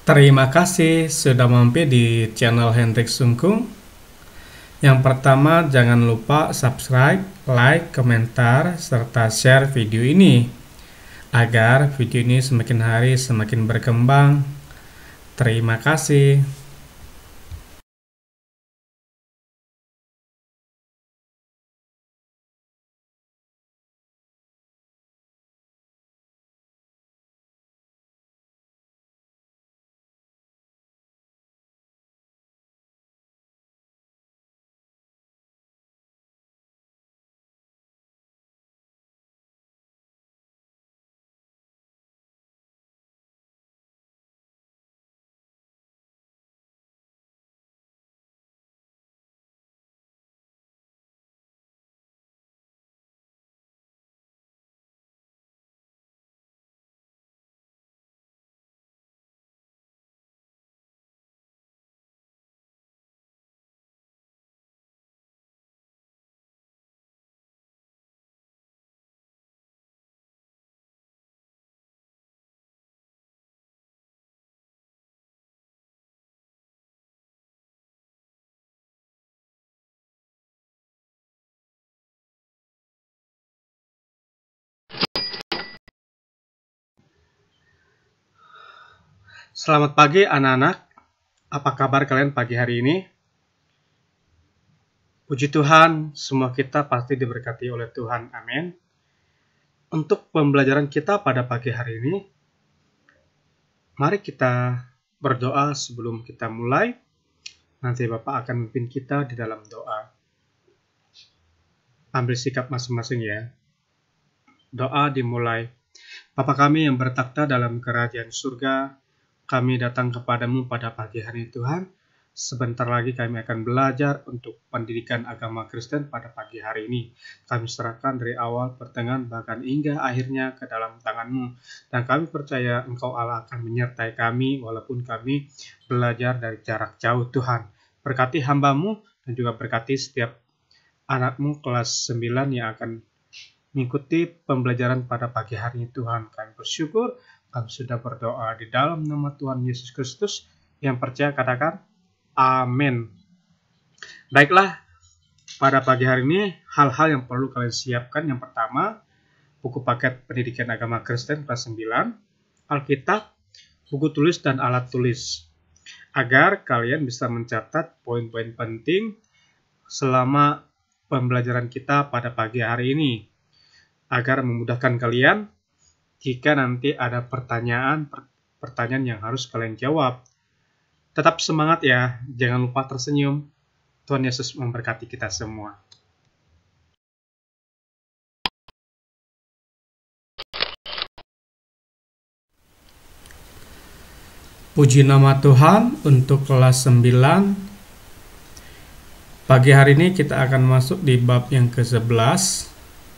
Terima kasih sudah mampir di channel Hendrik Sungkung. Yang pertama, jangan lupa subscribe, like, komentar, serta share video ini agar video ini semakin hari semakin berkembang. Terima kasih. Selamat pagi anak-anak, apa kabar kalian pagi hari ini? Puji Tuhan, semua kita pasti diberkati oleh Tuhan, amin. Untuk pembelajaran kita pada pagi hari ini, mari kita berdoa sebelum kita mulai. Nanti Bapak akan memimpin kita di dalam doa. Ambil sikap masing-masing ya. Doa dimulai. Bapa kami yang bertakhta dalam kerajaan surga, kami datang kepadamu pada pagi hari Tuhan. Sebentar lagi kami akan belajar untuk pendidikan agama Kristen pada pagi hari ini. Kami serahkan dari awal, pertengahan, bahkan hingga akhirnya ke dalam tangan-Mu. Dan kami percaya Engkau Allah akan menyertai kami walaupun kami belajar dari jarak jauh Tuhan. Berkati hamba-Mu dan juga berkati setiap anak-Mu kelas 9 yang akan mengikuti pembelajaran pada pagi hari ini Tuhan. Kami bersyukur. Kami sudah berdoa di dalam nama Tuhan Yesus Kristus. Yang percaya katakan, amin. Baiklah, pada pagi hari ini hal-hal yang perlu kalian siapkan. Yang pertama, buku paket pendidikan agama Kristen kelas 9, Alkitab, buku tulis dan alat tulis. Agar kalian bisa mencatat poin-poin penting selama pembelajaran kita pada pagi hari ini. Agar memudahkan kalian jika nanti ada pertanyaan yang harus kalian jawab. Tetap semangat ya, jangan lupa tersenyum. Tuhan Yesus memberkati kita semua. Puji nama Tuhan untuk kelas 9. Pagi hari ini kita akan masuk di bab yang ke-11.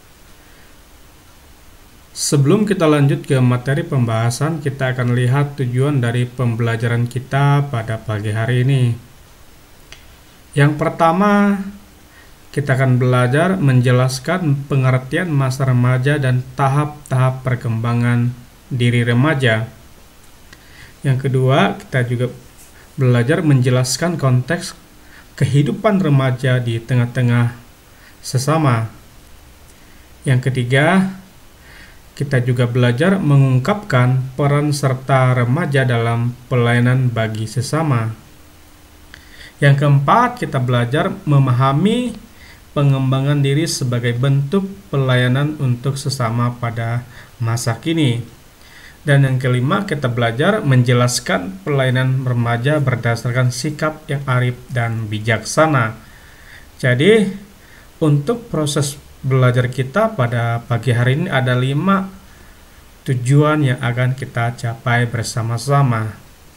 Sebelum kita lanjut ke materi pembahasan, kita akan lihat tujuan dari pembelajaran kita pada pagi hari ini. Yang pertama, kita akan belajar menjelaskan pengertian masa remaja dan tahap-tahap perkembangan diri remaja. Yang kedua, kita juga belajar menjelaskan konteks kehidupan remaja di tengah-tengah sesama. Yang ketiga, kita juga belajar mengungkapkan peran serta remaja dalam pelayanan bagi sesama. Yang keempat, kita belajar memahami pengembangan diri sebagai bentuk pelayanan untuk sesama pada masa kini. Dan yang kelima, kita belajar menjelaskan pelayanan remaja berdasarkan sikap yang arif dan bijaksana. Jadi, untuk proses belajar kita pada pagi hari ini ada 5 tujuan yang akan kita capai bersama-sama.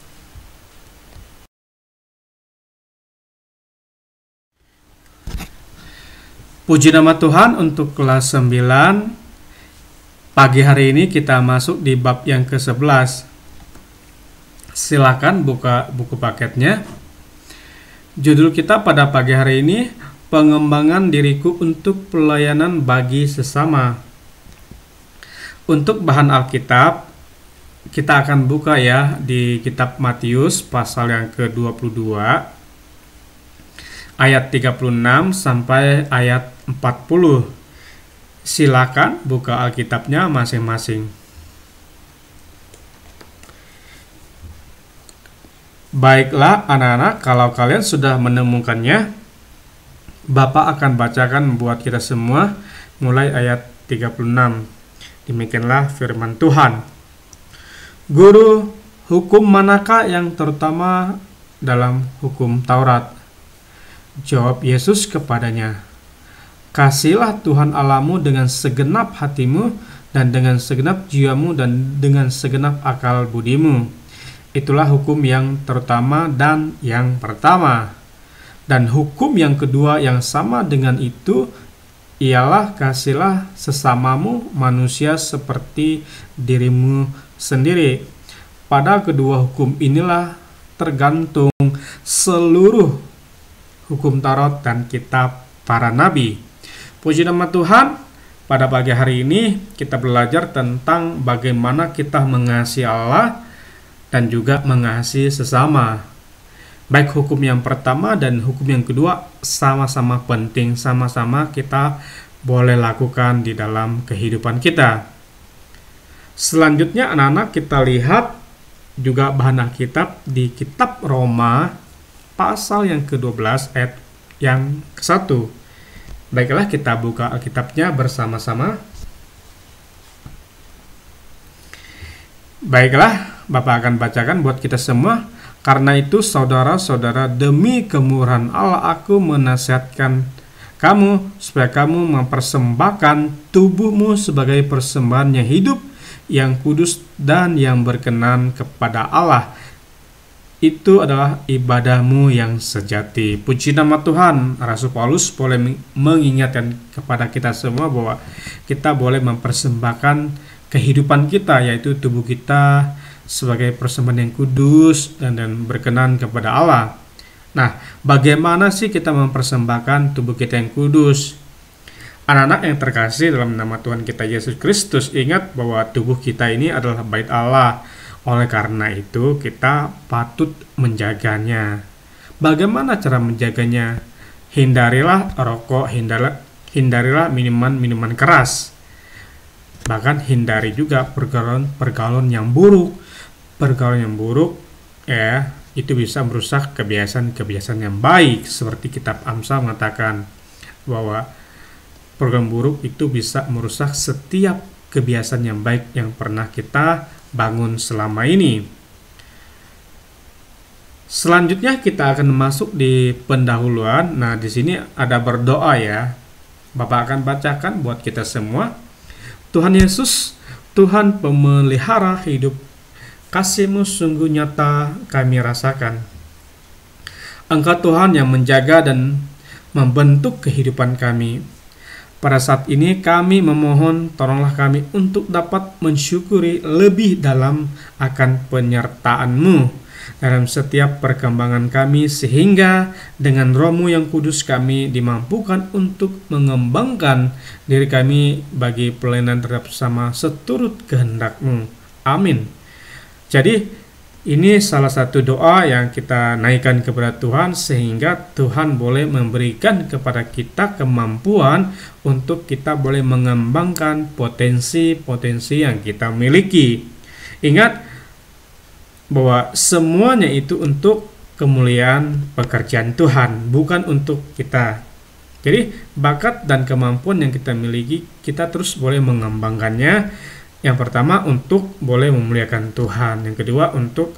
Puji nama Tuhan untuk kelas 9. Pagi hari ini kita masuk di bab yang ke-11. Silakan buka buku paketnya. Judul kita pada pagi hari ini, pengembangan diriku untuk pelayanan bagi sesama. Untuk bahan Alkitab, kita akan buka ya di kitab Matius pasal yang ke-22 ayat 36 sampai ayat 40. Silakan buka Alkitabnya masing-masing. Baiklah anak-anak, kalau kalian sudah menemukannya, Bapak akan bacakan buat kita semua mulai ayat 36. Demikianlah firman Tuhan. Guru, hukum manakah yang terutama dalam hukum Taurat? Jawab Yesus kepadanya, kasihlah Tuhan Allahmu dengan segenap hatimu dan dengan segenap jiwamu dan dengan segenap akal budimu. Itulah hukum yang terutama dan yang pertama. Dan hukum yang kedua yang sama dengan itu ialah kasihlah sesamamu manusia seperti dirimu sendiri. Pada kedua hukum inilah tergantung seluruh hukum Taurat dan kitab para nabi. Puji nama Tuhan, pada pagi hari ini kita belajar tentang bagaimana kita mengasihi Allah dan juga mengasihi sesama. Baik hukum yang pertama dan hukum yang kedua sama-sama penting, sama-sama kita boleh lakukan di dalam kehidupan kita. Selanjutnya anak-anak kita lihat juga bahan Alkitab di kitab Roma pasal yang ke-12 ayat yang ke-1. Baiklah kita buka Alkitabnya bersama-sama. Baiklah, Bapak akan bacakan buat kita semua. Karena itu saudara-saudara, demi kemurahan Allah aku menasihatkan kamu supaya kamu mempersembahkan tubuhmu sebagai persembahan yang hidup, yang kudus dan yang berkenan kepada Allah. Itu adalah ibadahmu yang sejati. Puji nama Tuhan. Rasul Paulus boleh mengingatkan kepada kita semua bahwa kita boleh mempersembahkan kehidupan kita, yaitu tubuh kita sebagai persembahan yang kudus dan berkenan kepada Allah. Nah, bagaimana sih kita mempersembahkan tubuh kita yang kudus? Anak-anak yang terkasih dalam nama Tuhan kita Yesus Kristus, ingat bahwa tubuh kita ini adalah bait Allah. Oleh karena itu, kita patut menjaganya. Bagaimana cara menjaganya? Hindarilah rokok, hindarilah minuman keras. Bahkan hindari juga pergaulan yang buruk. Pergaulan yang buruk ya itu bisa merusak kebiasaan yang baik, seperti kitab Amsal mengatakan bahwa pergaulan buruk itu bisa merusak setiap kebiasaan yang baik yang pernah kita bangun selama ini. Selanjutnya kita akan masuk di pendahuluan. Nah, di sini ada berdoa ya. Bapak akan bacakan buat kita semua. Tuhan Yesus, Tuhan pemelihara hidup, kasih-Mu sungguh nyata kami rasakan. Engkau Tuhan yang menjaga dan membentuk kehidupan kami. Pada saat ini kami memohon tolonglah kami untuk dapat mensyukuri lebih dalam akan penyertaan-Mu dalam setiap perkembangan kami, sehingga dengan Roh-Mu yang kudus kami dimampukan untuk mengembangkan diri kami bagi pelayanan terhadap sesama seturut kehendak-Mu. Amin. Jadi ini salah satu doa yang kita naikkan kepada Tuhan, sehingga Tuhan boleh memberikan kepada kita kemampuan untuk kita boleh mengembangkan potensi-potensi yang kita miliki. Ingat bahwa semuanya itu untuk kemuliaan pekerjaan Tuhan, bukan untuk kita. Jadi bakat dan kemampuan yang kita miliki, kita terus boleh mengembangkannya. Yang pertama untuk boleh memuliakan Tuhan. Yang kedua untuk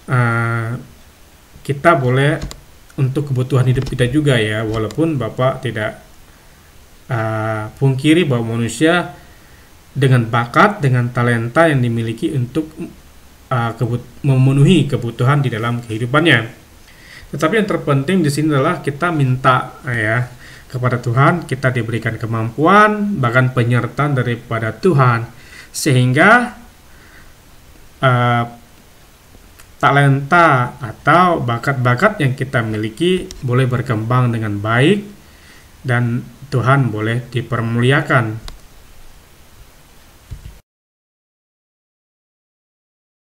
kita boleh untuk kebutuhan hidup kita juga ya. Walaupun Bapak tidak pungkiri bahwa manusia dengan bakat, dengan talenta yang dimiliki untuk memenuhi kebutuhan di dalam kehidupannya. Tetapi yang terpenting di sini adalah kita minta ya kepada Tuhan, kita diberikan kemampuan, bahkan penyertaan daripada Tuhan, sehingga talenta atau bakat-bakat yang kita miliki boleh berkembang dengan baik dan Tuhan boleh dipermuliakan.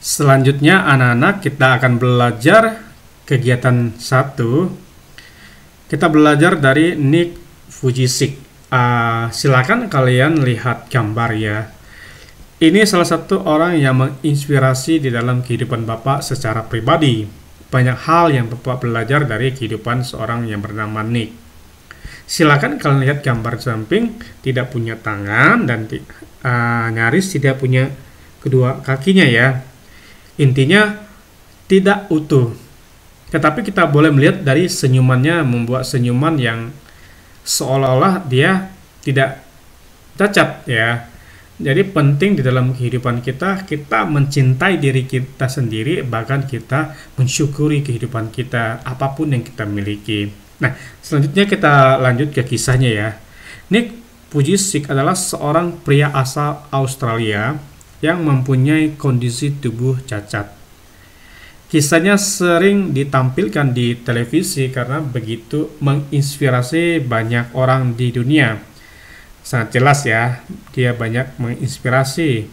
Selanjutnya anak-anak kita akan belajar kegiatan 1. Kita belajar dari Nick Vujicic. Silakan kalian lihat gambar ya. Ini salah satu orang yang menginspirasi di dalam kehidupan Bapak secara pribadi. Banyak hal yang Bapak belajar dari kehidupan seorang yang bernama Nick. Silakan kalian lihat gambar samping, tidak punya tangan dan nyaris tidak punya kedua kakinya ya. Intinya tidak utuh. Tetapi kita boleh melihat dari senyumannya, membuat senyuman yang seolah-olah dia tidak cacat ya. Jadi penting di dalam kehidupan kita mencintai diri kita sendiri, bahkan kita mensyukuri kehidupan kita apapun yang kita miliki. Nah, selanjutnya kita lanjut ke kisahnya ya. Nick Vujicic adalah seorang pria asal Australia yang mempunyai kondisi tubuh cacat. Kisahnya sering ditampilkan di televisi karena begitu menginspirasi banyak orang di dunia. Sangat jelas ya, dia banyak menginspirasi.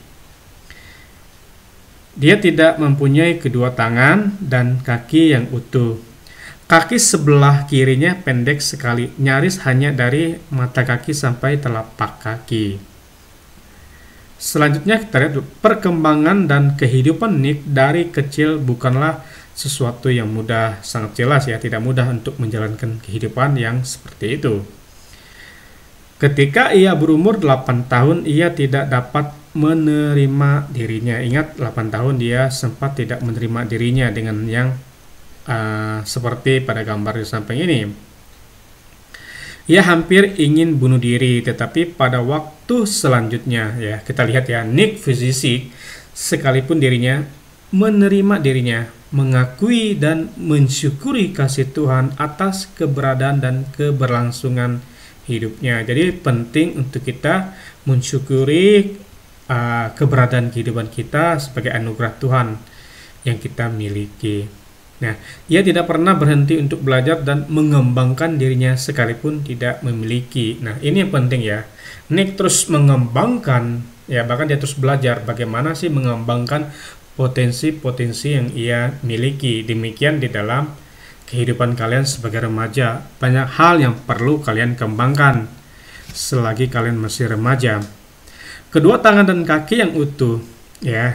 Dia tidak mempunyai kedua tangan dan kaki yang utuh. Kaki sebelah kirinya pendek sekali, nyaris hanya dari mata kaki sampai telapak kaki. Selanjutnya kita lihat perkembangan dan kehidupan Nick dari kecil bukanlah sesuatu yang mudah, sangat jelas ya, tidak mudah untuk menjalankan kehidupan yang seperti itu. Ketika ia berumur 8 tahun, ia tidak dapat menerima dirinya. Ingat, 8 tahun dia sempat tidak menerima dirinya dengan yang seperti pada gambar di samping ini. Ia hampir ingin bunuh diri, tetapi pada waktu selanjutnya ya, kita lihat ya, Nick Vujicic sekalipun dirinya menerima dirinya, mengakui dan mensyukuri kasih Tuhan atas keberadaan dan keberlangsungan hidupnya. Jadi penting untuk kita mensyukuri keberadaan kehidupan kita sebagai anugerah Tuhan yang kita miliki. Nah, ia tidak pernah berhenti untuk belajar dan mengembangkan dirinya sekalipun tidak memiliki. Nah, ini yang penting ya. Nick terus mengembangkan, ya bahkan dia terus belajar bagaimana sih mengembangkan potensi-potensi yang ia miliki. Demikian di dalam kehidupan kalian sebagai remaja. Banyak hal yang perlu kalian kembangkan selagi kalian masih remaja. Kedua tangan dan kaki yang utuh, ya.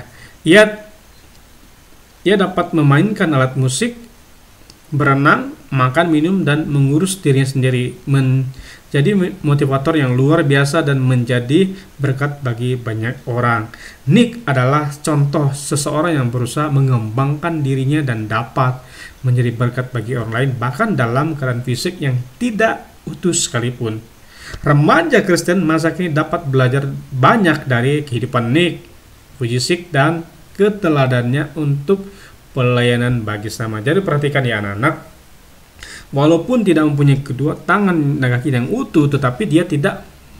Ia dapat memainkan alat musik, berenang, makan, minum, dan mengurus dirinya sendiri. Menjadi motivator yang luar biasa dan menjadi berkat bagi banyak orang. Nick adalah contoh seseorang yang berusaha mengembangkan dirinya dan dapat menjadi berkat bagi orang lain, bahkan dalam keadaan fisik yang tidak utuh sekalipun. Remaja Kristen masa kini dapat belajar banyak dari kehidupan Nick Vujicic dan keteladannya untuk pelayanan bagi sama. Jadi perhatikan ya anak-anak, walaupun tidak mempunyai kedua tangan dan kaki yang utuh, tetapi dia tidak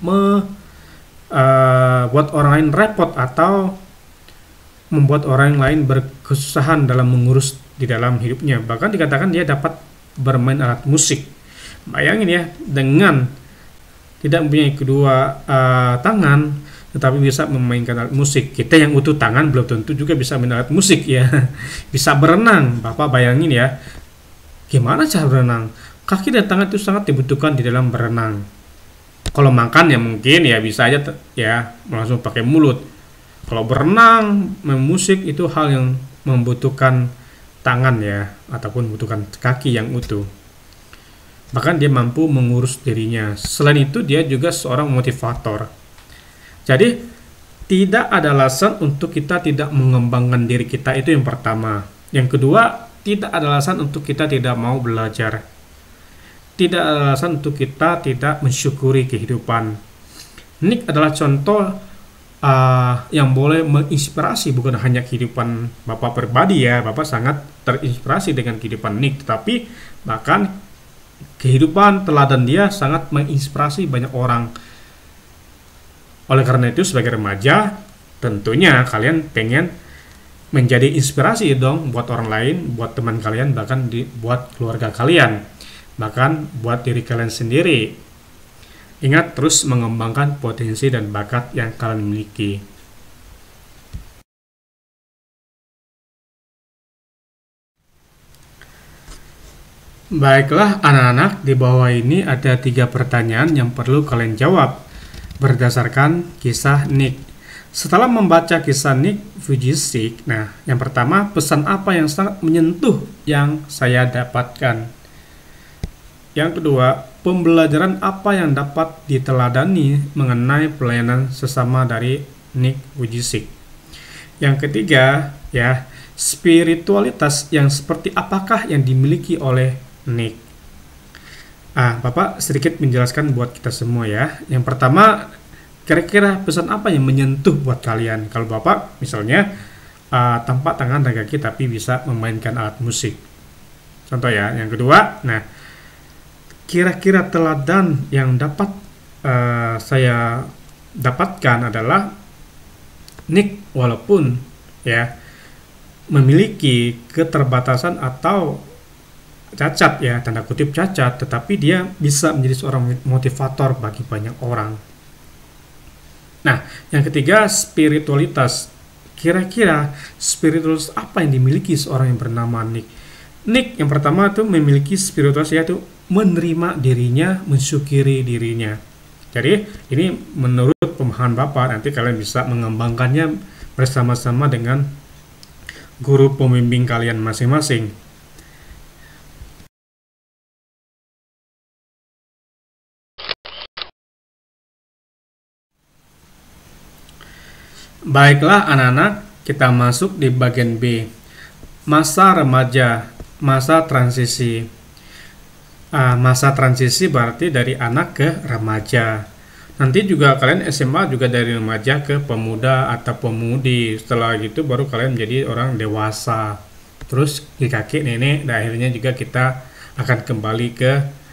membuat orang lain repot atau membuat orang lain berkesusahan dalam mengurus di dalam hidupnya. Bahkan dikatakan dia dapat bermain alat musik. Bayangin ya, dengan tidak mempunyai kedua tangan tetapi bisa memainkan alat musik. Kita yang utuh tangan belum tentu juga bisa main alat musik ya. Bisa berenang. Bapak bayangin ya, gimana cara berenang? Kaki dan tangan itu sangat dibutuhkan di dalam berenang. Kalau makan ya mungkin ya bisa aja ya langsung pakai mulut. Kalau berenang, main musik itu hal yang membutuhkan tangan ya, ataupun membutuhkan kaki yang utuh. Bahkan dia mampu mengurus dirinya. Selain itu dia juga seorang motivator. Jadi tidak ada alasan untuk kita tidak mengembangkan diri kita, itu yang pertama. Yang kedua, tidak ada alasan untuk kita tidak mau belajar. Tidak ada alasan untuk kita tidak mensyukuri kehidupan. Nick adalah contoh yang boleh menginspirasi bukan hanya kehidupan Bapak pribadi ya. Bapak sangat terinspirasi dengan kehidupan Nick, tetapi bahkan kehidupan teladan dia sangat menginspirasi banyak orang. Oleh karena itu sebagai remaja tentunya kalian pengen menjadi inspirasi dong buat orang lain, buat teman kalian, bahkan buat keluarga kalian, bahkan buat diri kalian sendiri. Ingat terus mengembangkan potensi dan bakat yang kalian miliki. Baiklah anak-anak, di bawah ini ada 3 pertanyaan yang perlu kalian jawab berdasarkan kisah Nick. Setelah membaca kisah Nick Vujicic, nah yang pertama, pesan apa yang sangat menyentuh yang saya dapatkan? Yang kedua, pembelajaran apa yang dapat diteladani mengenai pelayanan sesama dari Nick Vujicic? Yang ketiga, ya, spiritualitas yang seperti apakah yang dimiliki oleh Nick? Bapak sedikit menjelaskan buat kita semua ya. Yang pertama, kira-kira pesan apa yang menyentuh buat kalian? Kalau Bapak misalnya tanpa tangan dan kaki tapi bisa memainkan alat musik. Contoh ya. Yang kedua, nah, kira-kira teladan yang dapat saya dapatkan adalah Nick walaupun ya memiliki keterbatasan atau cacat ya, tanda kutip cacat, tetapi dia bisa menjadi seorang motivator bagi banyak orang. Nah, yang ketiga, spiritualitas. Kira-kira spiritualitas apa yang dimiliki seorang yang bernama Nick? Nick yang pertama itu memiliki spiritualitas, yaitu menerima dirinya, mensyukuri dirinya. Jadi, ini menurut pemahaman Bapak, nanti kalian bisa mengembangkannya bersama-sama dengan guru pembimbing kalian masing-masing. Baiklah anak-anak, kita masuk di bagian B. Masa remaja, masa transisi. Masa transisi berarti dari anak ke remaja. Nanti juga kalian SMA juga dari remaja ke pemuda atau pemudi. Setelah itu baru kalian menjadi orang dewasa. Terus di kakek nenek, dan akhirnya juga kita akan kembali ke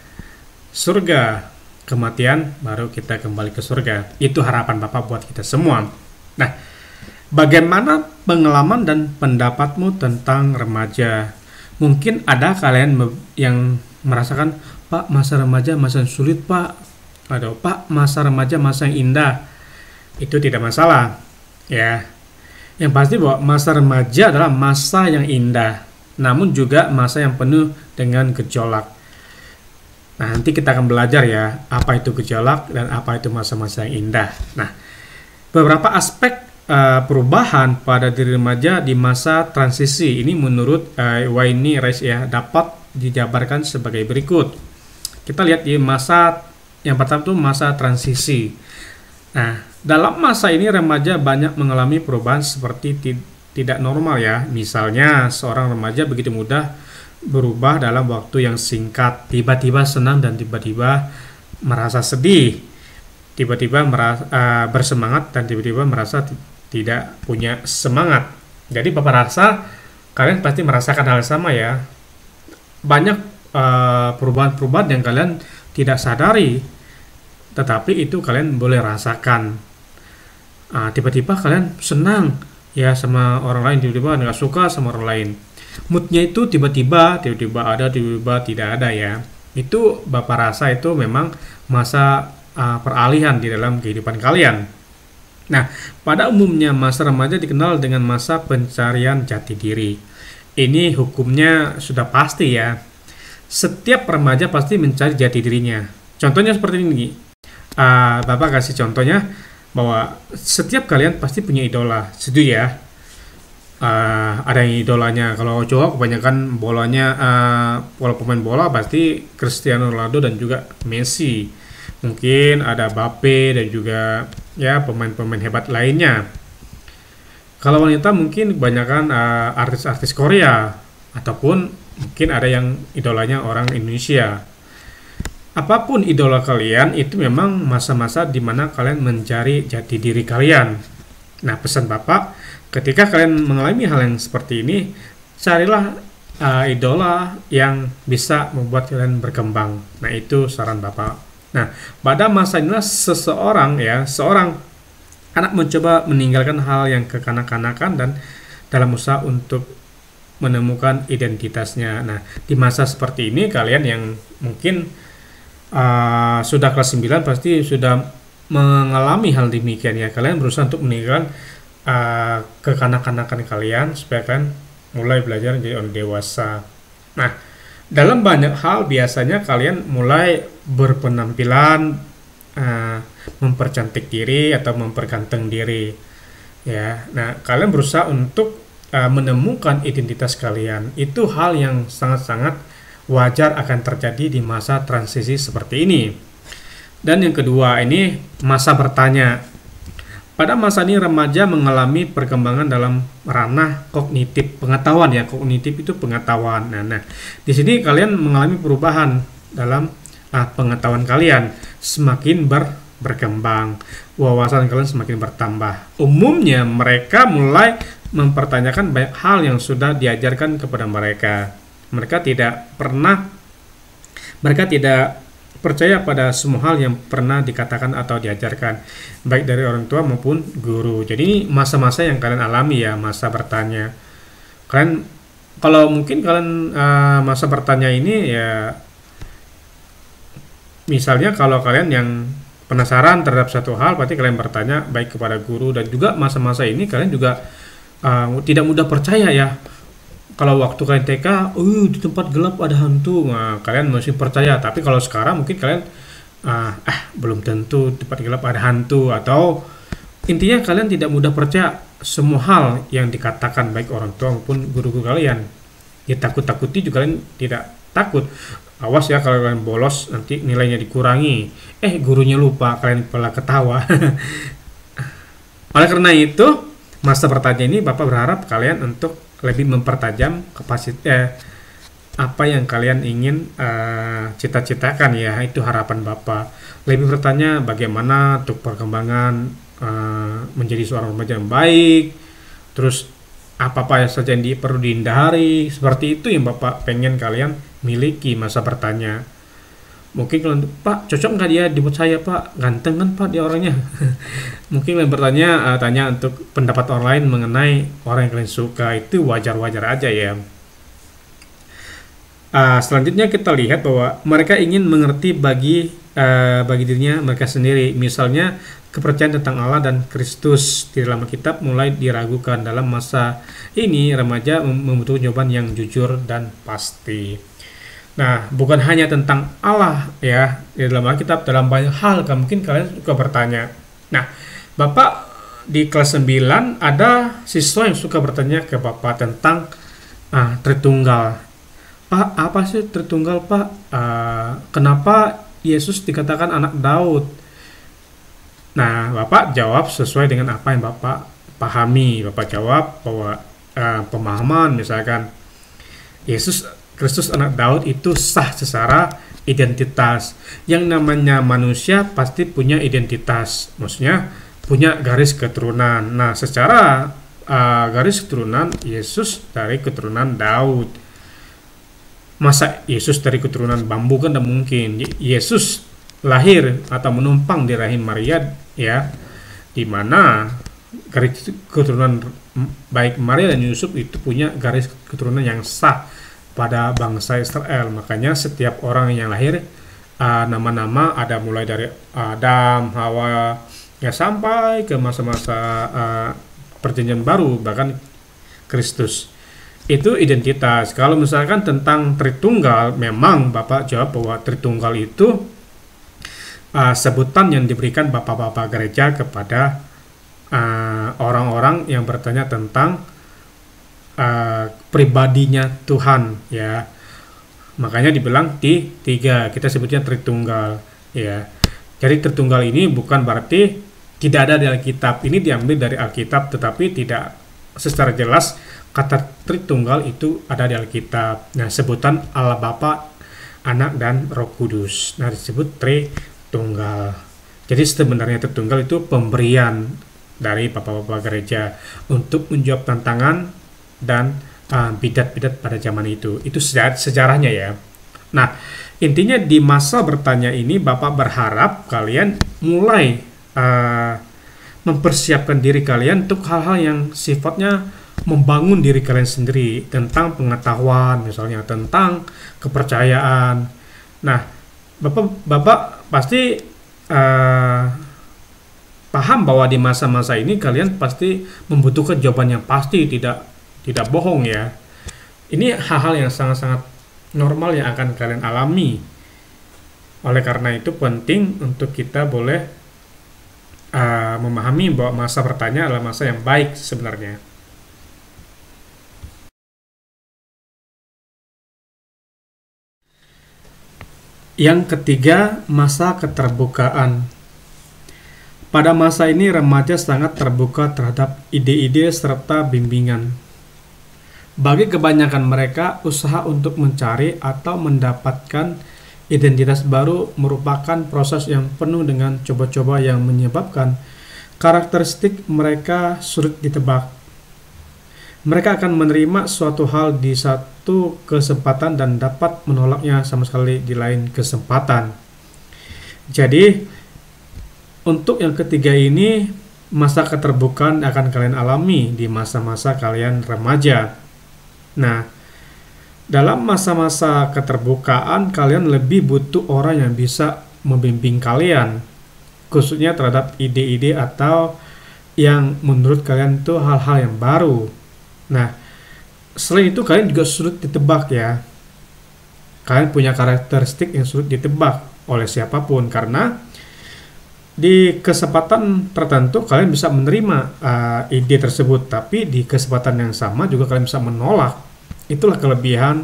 surga. Kematian baru kita kembali ke surga. Itu harapan Bapak buat kita semua. Nah, bagaimana pengalaman dan pendapatmu tentang remaja? Mungkin ada kalian yang merasakan, Pak, masa remaja masa yang sulit, Pak. Atau, Pak, masa remaja masa yang indah. Itu tidak masalah. Ya. Yang pasti bahwa masa remaja adalah masa yang indah, namun juga masa yang penuh dengan gejolak. Nah, nanti kita akan belajar ya, apa itu gejolak dan apa itu masa-masa yang indah. Nah, beberapa aspek perubahan pada diri remaja di masa transisi ini menurut Wayne Rice ya dapat dijabarkan sebagai berikut. Kita lihat di masa yang pertama itu masa transisi. Nah, dalam masa ini remaja banyak mengalami perubahan seperti tidak normal ya. Misalnya seorang remaja begitu mudah berubah dalam waktu yang singkat, tiba-tiba senang dan tiba-tiba merasa sedih. Tiba-tiba bersemangat dan tiba-tiba merasa tidak punya semangat. Jadi Bapak rasa kalian pasti merasakan hal yang sama ya. Banyak perubahan-perubahan yang kalian tidak sadari, tetapi itu kalian boleh rasakan. Tiba-tiba kalian senang ya sama orang lain, tiba-tiba nggak suka sama orang lain. Moodnya itu tiba-tiba ada, tiba-tiba tidak ada ya. Itu Bapak rasa itu memang masa peralihan di dalam kehidupan kalian. Nah, pada umumnya masa remaja dikenal dengan masa pencarian jati diri. Ini hukumnya sudah pasti ya. Setiap remaja pasti mencari jati dirinya. Contohnya seperti ini. Bapak kasih contohnya bahwa setiap kalian pasti punya idola. Setuju ya? Ada yang idolanya. Kalau cowok kebanyakan bolanya, kalau pemain bola pasti Cristiano Ronaldo dan juga Messi. Mungkin ada Mbappe dan juga ya pemain-pemain hebat lainnya. Kalau wanita mungkin kebanyakan artis-artis Korea ataupun mungkin ada yang idolanya orang Indonesia. Apapun idola kalian itu memang masa-masa di mana kalian mencari jati diri kalian. Nah, pesan Bapak, ketika kalian mengalami hal yang seperti ini, carilah idola yang bisa membuat kalian berkembang. Nah, itu saran Bapak. Nah, pada masa inilah seorang anak mencoba meninggalkan hal yang kekanak-kanakan dan dalam usaha untuk menemukan identitasnya. Nah, di masa seperti ini kalian yang mungkin sudah kelas 9 pasti sudah mengalami hal demikian ya. Kalian berusaha untuk meninggalkan kekanak-kanakan kalian supaya kalian mulai belajar menjadi orang dewasa. Nah, Dalam banyak hal biasanya kalian mulai berpenampilan, eh, mempercantik diri atau memperganteng diri, ya. Nah, kalian berusaha untuk menemukan identitas kalian. Itu hal yang sangat-sangat wajar akan terjadi di masa transisi seperti ini. Dan yang kedua, ini masa bertanya. Pada masa ini remaja mengalami perkembangan dalam ranah kognitif, pengetahuan ya. Kognitif itu pengetahuan. Nah, di sini kalian mengalami perubahan dalam pengetahuan kalian, semakin berkembang, wawasan kalian semakin bertambah. Umumnya mereka mulai mempertanyakan banyak hal yang sudah diajarkan kepada mereka. Mereka tidak percaya pada semua hal yang pernah dikatakan atau diajarkan, baik dari orang tua maupun guru. Jadi ini masa-masa yang kalian alami ya, masa bertanya. Kalian, kalau mungkin kalian masa bertanya ini ya, misalnya kalau kalian yang penasaran terhadap satu hal, berarti kalian bertanya baik kepada guru, dan juga masa-masa ini kalian juga tidak mudah percaya ya. Kalau waktu kalian TK, di tempat gelap ada hantu, nah, kalian masih percaya. Tapi kalau sekarang mungkin kalian belum tentu tempat gelap ada hantu, atau intinya kalian tidak mudah percaya semua hal yang dikatakan baik orang tua maupun guru-guru kalian. Ya takut-takuti juga kalian tidak takut. Awas ya kalau kalian bolos nanti nilainya dikurangi. Gurunya lupa, kalian malah ketawa. Oleh karena itu, masa bertanya ini Bapak berharap kalian untuk lebih mempertajam kapasitas apa yang kalian ingin cita-citakan ya. Itu harapan Bapak. Lebih bertanya bagaimana untuk perkembangan menjadi seorang remaja yang baik, terus apa-apa saja yang perlu dihindari. Seperti itu yang Bapak pengen kalian miliki masa bertanya. Mungkin kalian, Pak, cocok nggak dia dibuat saya, Pak? Ganteng kan, Pak, dia orangnya. Mungkin kalian bertanya, tanya untuk pendapat orang lain mengenai orang yang kalian suka. Itu wajar-wajar aja ya. Selanjutnya kita lihat bahwa mereka ingin mengerti bagi dirinya mereka sendiri. Misalnya, kepercayaan tentang Allah dan Kristus di dalam Alkitab mulai diragukan. Dalam masa ini, remaja membutuhkan jawaban yang jujur dan pasti. Nah, bukan hanya tentang Allah ya, di dalam Alkitab, dalam banyak hal mungkin kalian suka bertanya. Nah, Bapak di kelas 9 ada siswa yang suka bertanya ke Bapak tentang Tritunggal. Pak, apa sih Tritunggal, Pak? Kenapa Yesus dikatakan anak Daud? Nah, Bapak jawab sesuai dengan apa yang Bapak pahami. Bapak jawab bahwa pemahaman misalkan Yesus Kristus anak Daud itu sah secara identitas. Yang namanya manusia pasti punya identitas, maksudnya punya garis keturunan. Nah, secara garis keturunan Yesus dari keturunan Daud. Masa Yesus dari keturunan bambu kan tidak mungkin. Yesus lahir atau menumpang di rahim Maria ya, di mana garis keturunan baik Maria dan Yusuf itu punya garis keturunan yang sah pada bangsa Israel. Makanya setiap orang yang lahir nama-nama ada mulai dari Adam, Hawa ya sampai ke masa-masa perjanjian baru, bahkan Kristus. Itu identitas. Kalau misalkan tentang Tritunggal, memang Bapak jawab bahwa Tritunggal itu sebutan yang diberikan bapak-bapak gereja kepada orang-orang yang bertanya tentang pribadinya Tuhan ya. Makanya dibilang tiga, kita sebutnya Tritunggal ya. Jadi Tritunggal ini bukan berarti tidak ada di Alkitab. Ini diambil dari Alkitab, tetapi tidak secara jelas kata Tritunggal itu ada di Alkitab. Nah, sebutan Allah Bapa, Anak dan Roh Kudus. Nah, disebut Tritunggal. Jadi sebenarnya Tritunggal itu pemberian dari bapak-bapak gereja untuk menjawab tantangan dan bidat-bidat pada zaman itu. Itu sejarahnya ya. Nah, intinya di masa bertanya ini Bapak berharap kalian mulai mempersiapkan diri kalian untuk hal-hal yang sifatnya membangun diri kalian sendiri tentang pengetahuan, misalnya tentang kepercayaan. Nah, Bapak pasti paham bahwa di masa-masa ini kalian pasti membutuhkan jawaban yang pasti, tidak bohong ya. Ini hal-hal yang sangat-sangat normal yang akan kalian alami. Oleh karena itu penting untuk kita boleh memahami bahwa masa bertanya adalah masa yang baik sebenarnya. Yang ketiga, masa keterbukaan. Pada masa ini remaja sangat terbuka terhadap ide-ide serta bimbingan. Bagi kebanyakan mereka, usaha untuk mencari atau mendapatkan identitas baru merupakan proses yang penuh dengan coba-coba yang menyebabkan karakteristik mereka sulit ditebak. Mereka akan menerima suatu hal di satu kesempatan dan dapat menolaknya sama sekali di lain kesempatan. Jadi, untuk yang ketiga ini, masa keterbukaan akan kalian alami di masa-masa kalian remaja. Nah, dalam masa-masa keterbukaan, kalian lebih butuh orang yang bisa membimbing kalian, khususnya terhadap ide-ide atau yang menurut kalian itu hal-hal yang baru. Nah, selain itu kalian juga sulit ditebak ya. Kalian punya karakteristik yang sulit ditebak oleh siapapun, karena di kesempatan tertentu kalian bisa menerima ide tersebut, tapi di kesempatan yang sama juga kalian bisa menolak. Itulah kelebihan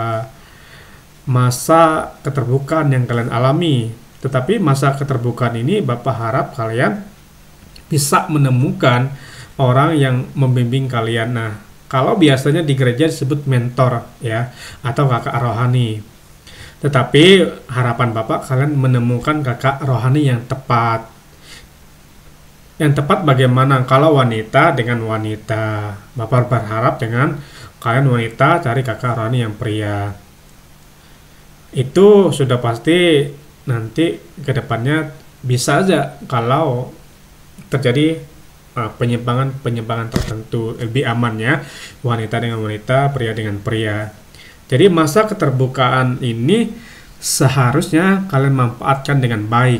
masa keterbukaan yang kalian alami. Tetapi masa keterbukaan ini Bapak harap kalian bisa menemukan orang yang membimbing kalian. Nah, kalau biasanya di gereja disebut mentor ya, atau kakak rohani. Tetapi harapan Bapak kalian menemukan kakak rohani yang tepat. Yang tepat bagaimana? Kalau wanita dengan wanita. Bapak berharap dengan kalian wanita cari kakak rohani yang pria. Itu sudah pasti nanti ke depannya bisa aja kalau terjadi penyimpangan tertentu, lebih amannya wanita dengan wanita, pria dengan pria. Jadi masa keterbukaan ini seharusnya kalian manfaatkan dengan baik.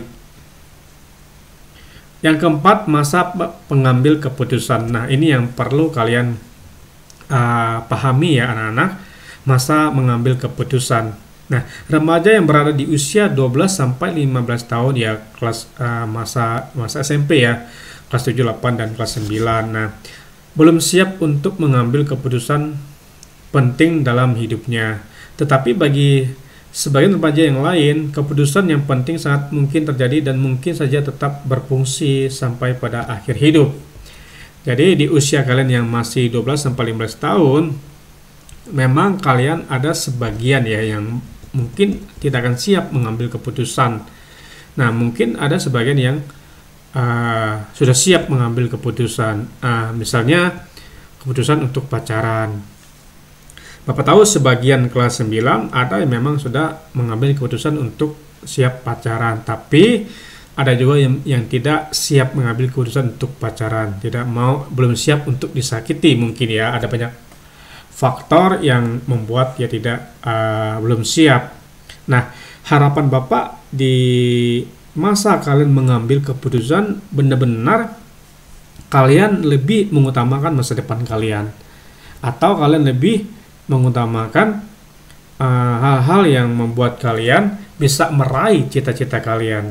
Yang keempat, masa pengambil keputusan. Nah, ini yang perlu kalian pahami ya anak-anak, masa mengambil keputusan. Nah, remaja yang berada di usia 12 sampai 15 tahun ya, kelas masa SMP ya, kelas 7, 8 dan kelas 9. Nah, belum siap untuk mengambil keputusan penting dalam hidupnya. Tetapi bagi sebagian remaja yang lain, keputusan yang penting sangat mungkin terjadi dan mungkin saja tetap berfungsi sampai pada akhir hidup. Jadi di usia kalian yang masih 12 sampai 15 tahun, memang kalian ada sebagian ya yang mungkin tidak akan siap mengambil keputusan. Nah, mungkin ada sebagian yang sudah siap mengambil keputusan. Misalnya keputusan untuk pacaran. Bapak tahu sebagian kelas 9 ada yang memang sudah mengambil keputusan untuk siap pacaran, tapi ada juga yang tidak siap mengambil keputusan untuk pacaran, belum siap untuk disakiti mungkin ya. Ada banyak faktor yang membuat dia belum siap. Nah, harapan Bapak di masa kalian mengambil keputusan, benar-benar kalian lebih mengutamakan masa depan kalian, atau kalian lebih mengutamakan hal-hal yang membuat kalian bisa meraih cita-cita kalian.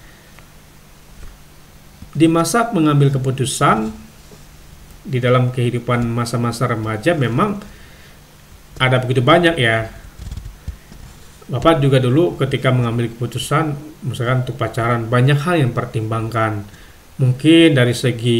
Di masa mengambil keputusan di dalam kehidupan masa-masa remaja memang ada begitu banyak ya. Bapak juga dulu ketika mengambil keputusan misalkan untuk pacaran, banyak hal yang pertimbangkan. Mungkin dari segi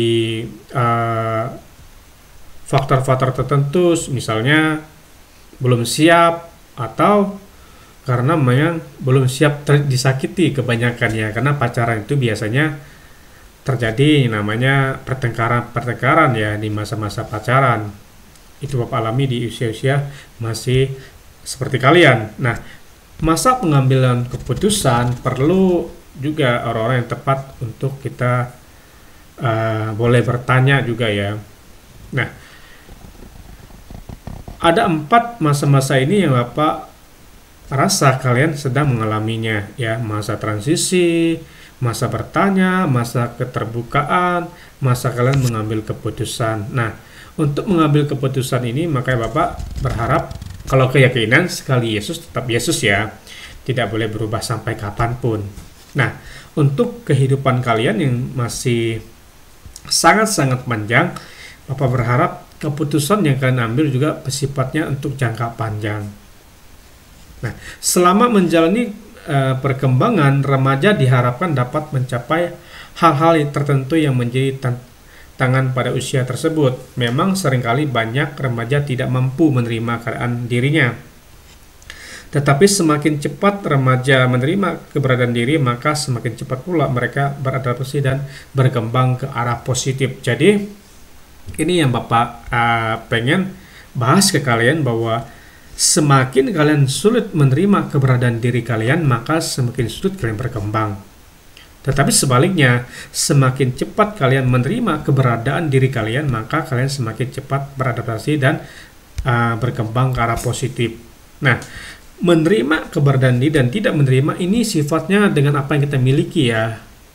faktor-faktor tertentu, misalnya belum siap, atau karena memang belum siap disakiti kebanyakan ya, karena pacaran itu biasanya terjadi namanya pertengkaran ya di masa-masa pacaran. Itu Bapak alami di usia-usia masih seperti kalian. Nah, masa pengambilan keputusan perlu juga orang-orang yang tepat untuk kita boleh bertanya juga ya. Nah, ada 4 masa-masa ini yang Bapak rasa kalian sedang mengalaminya ya. Masa transisi, masa bertanya, masa keterbukaan, masa kalian mengambil keputusan. Nah, untuk mengambil keputusan ini makanya Bapak berharap Kalau keyakinan sekali Yesus tetap Yesus ya, tidak boleh berubah sampai kapanpun. Nah, untuk kehidupan kalian yang masih sangat-sangat panjang, Bapak berharap keputusan yang kalian ambil juga bersifatnya untuk jangka panjang. Nah, selama menjalani perkembangan, remaja diharapkan dapat mencapai hal-hal tertentu yang menjadi tantangan pada usia tersebut. Memang seringkali banyak remaja tidak mampu menerima keadaan dirinya. Tetapi semakin cepat remaja menerima keberadaan diri, maka semakin cepat pula mereka beradaptasi dan berkembang ke arah positif. Jadi, ini yang Bapak pengen bahas ke kalian, bahwa semakin kalian sulit menerima keberadaan diri kalian, maka semakin sulit kalian berkembang. Tetapi sebaliknya, semakin cepat kalian menerima keberadaan diri kalian, maka kalian semakin cepat beradaptasi dan berkembang ke arah positif. Nah, menerima keberadaan diri dan tidak menerima ini sifatnya dengan apa yang kita miliki ya.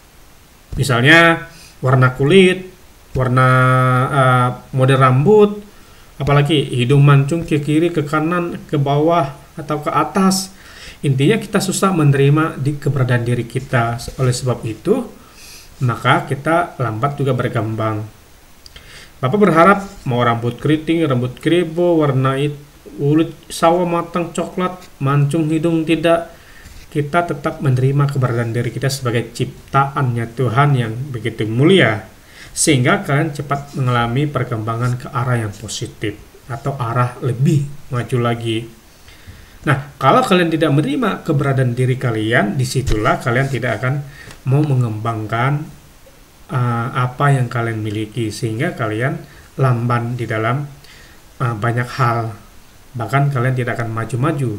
Misalnya warna kulit, warna model rambut, apalagi hidung mancung ke kiri, ke kanan, ke bawah, atau ke atas. Intinya kita susah menerima di keberadaan diri kita. Oleh sebab itu, maka kita lambat juga berkembang. Bapak berharap mau rambut keriting, rambut kribo, warna kulit sawo matang coklat, mancung hidung tidak, kita tetap menerima keberadaan diri kita sebagai ciptaannya Tuhan yang begitu mulia, sehingga kalian cepat mengalami perkembangan ke arah yang positif atau arah lebih maju lagi. Nah, kalau kalian tidak menerima keberadaan diri kalian, disitulah kalian tidak akan mau mengembangkan apa yang kalian miliki, sehingga kalian lamban di dalam banyak hal. Bahkan kalian tidak akan maju-maju.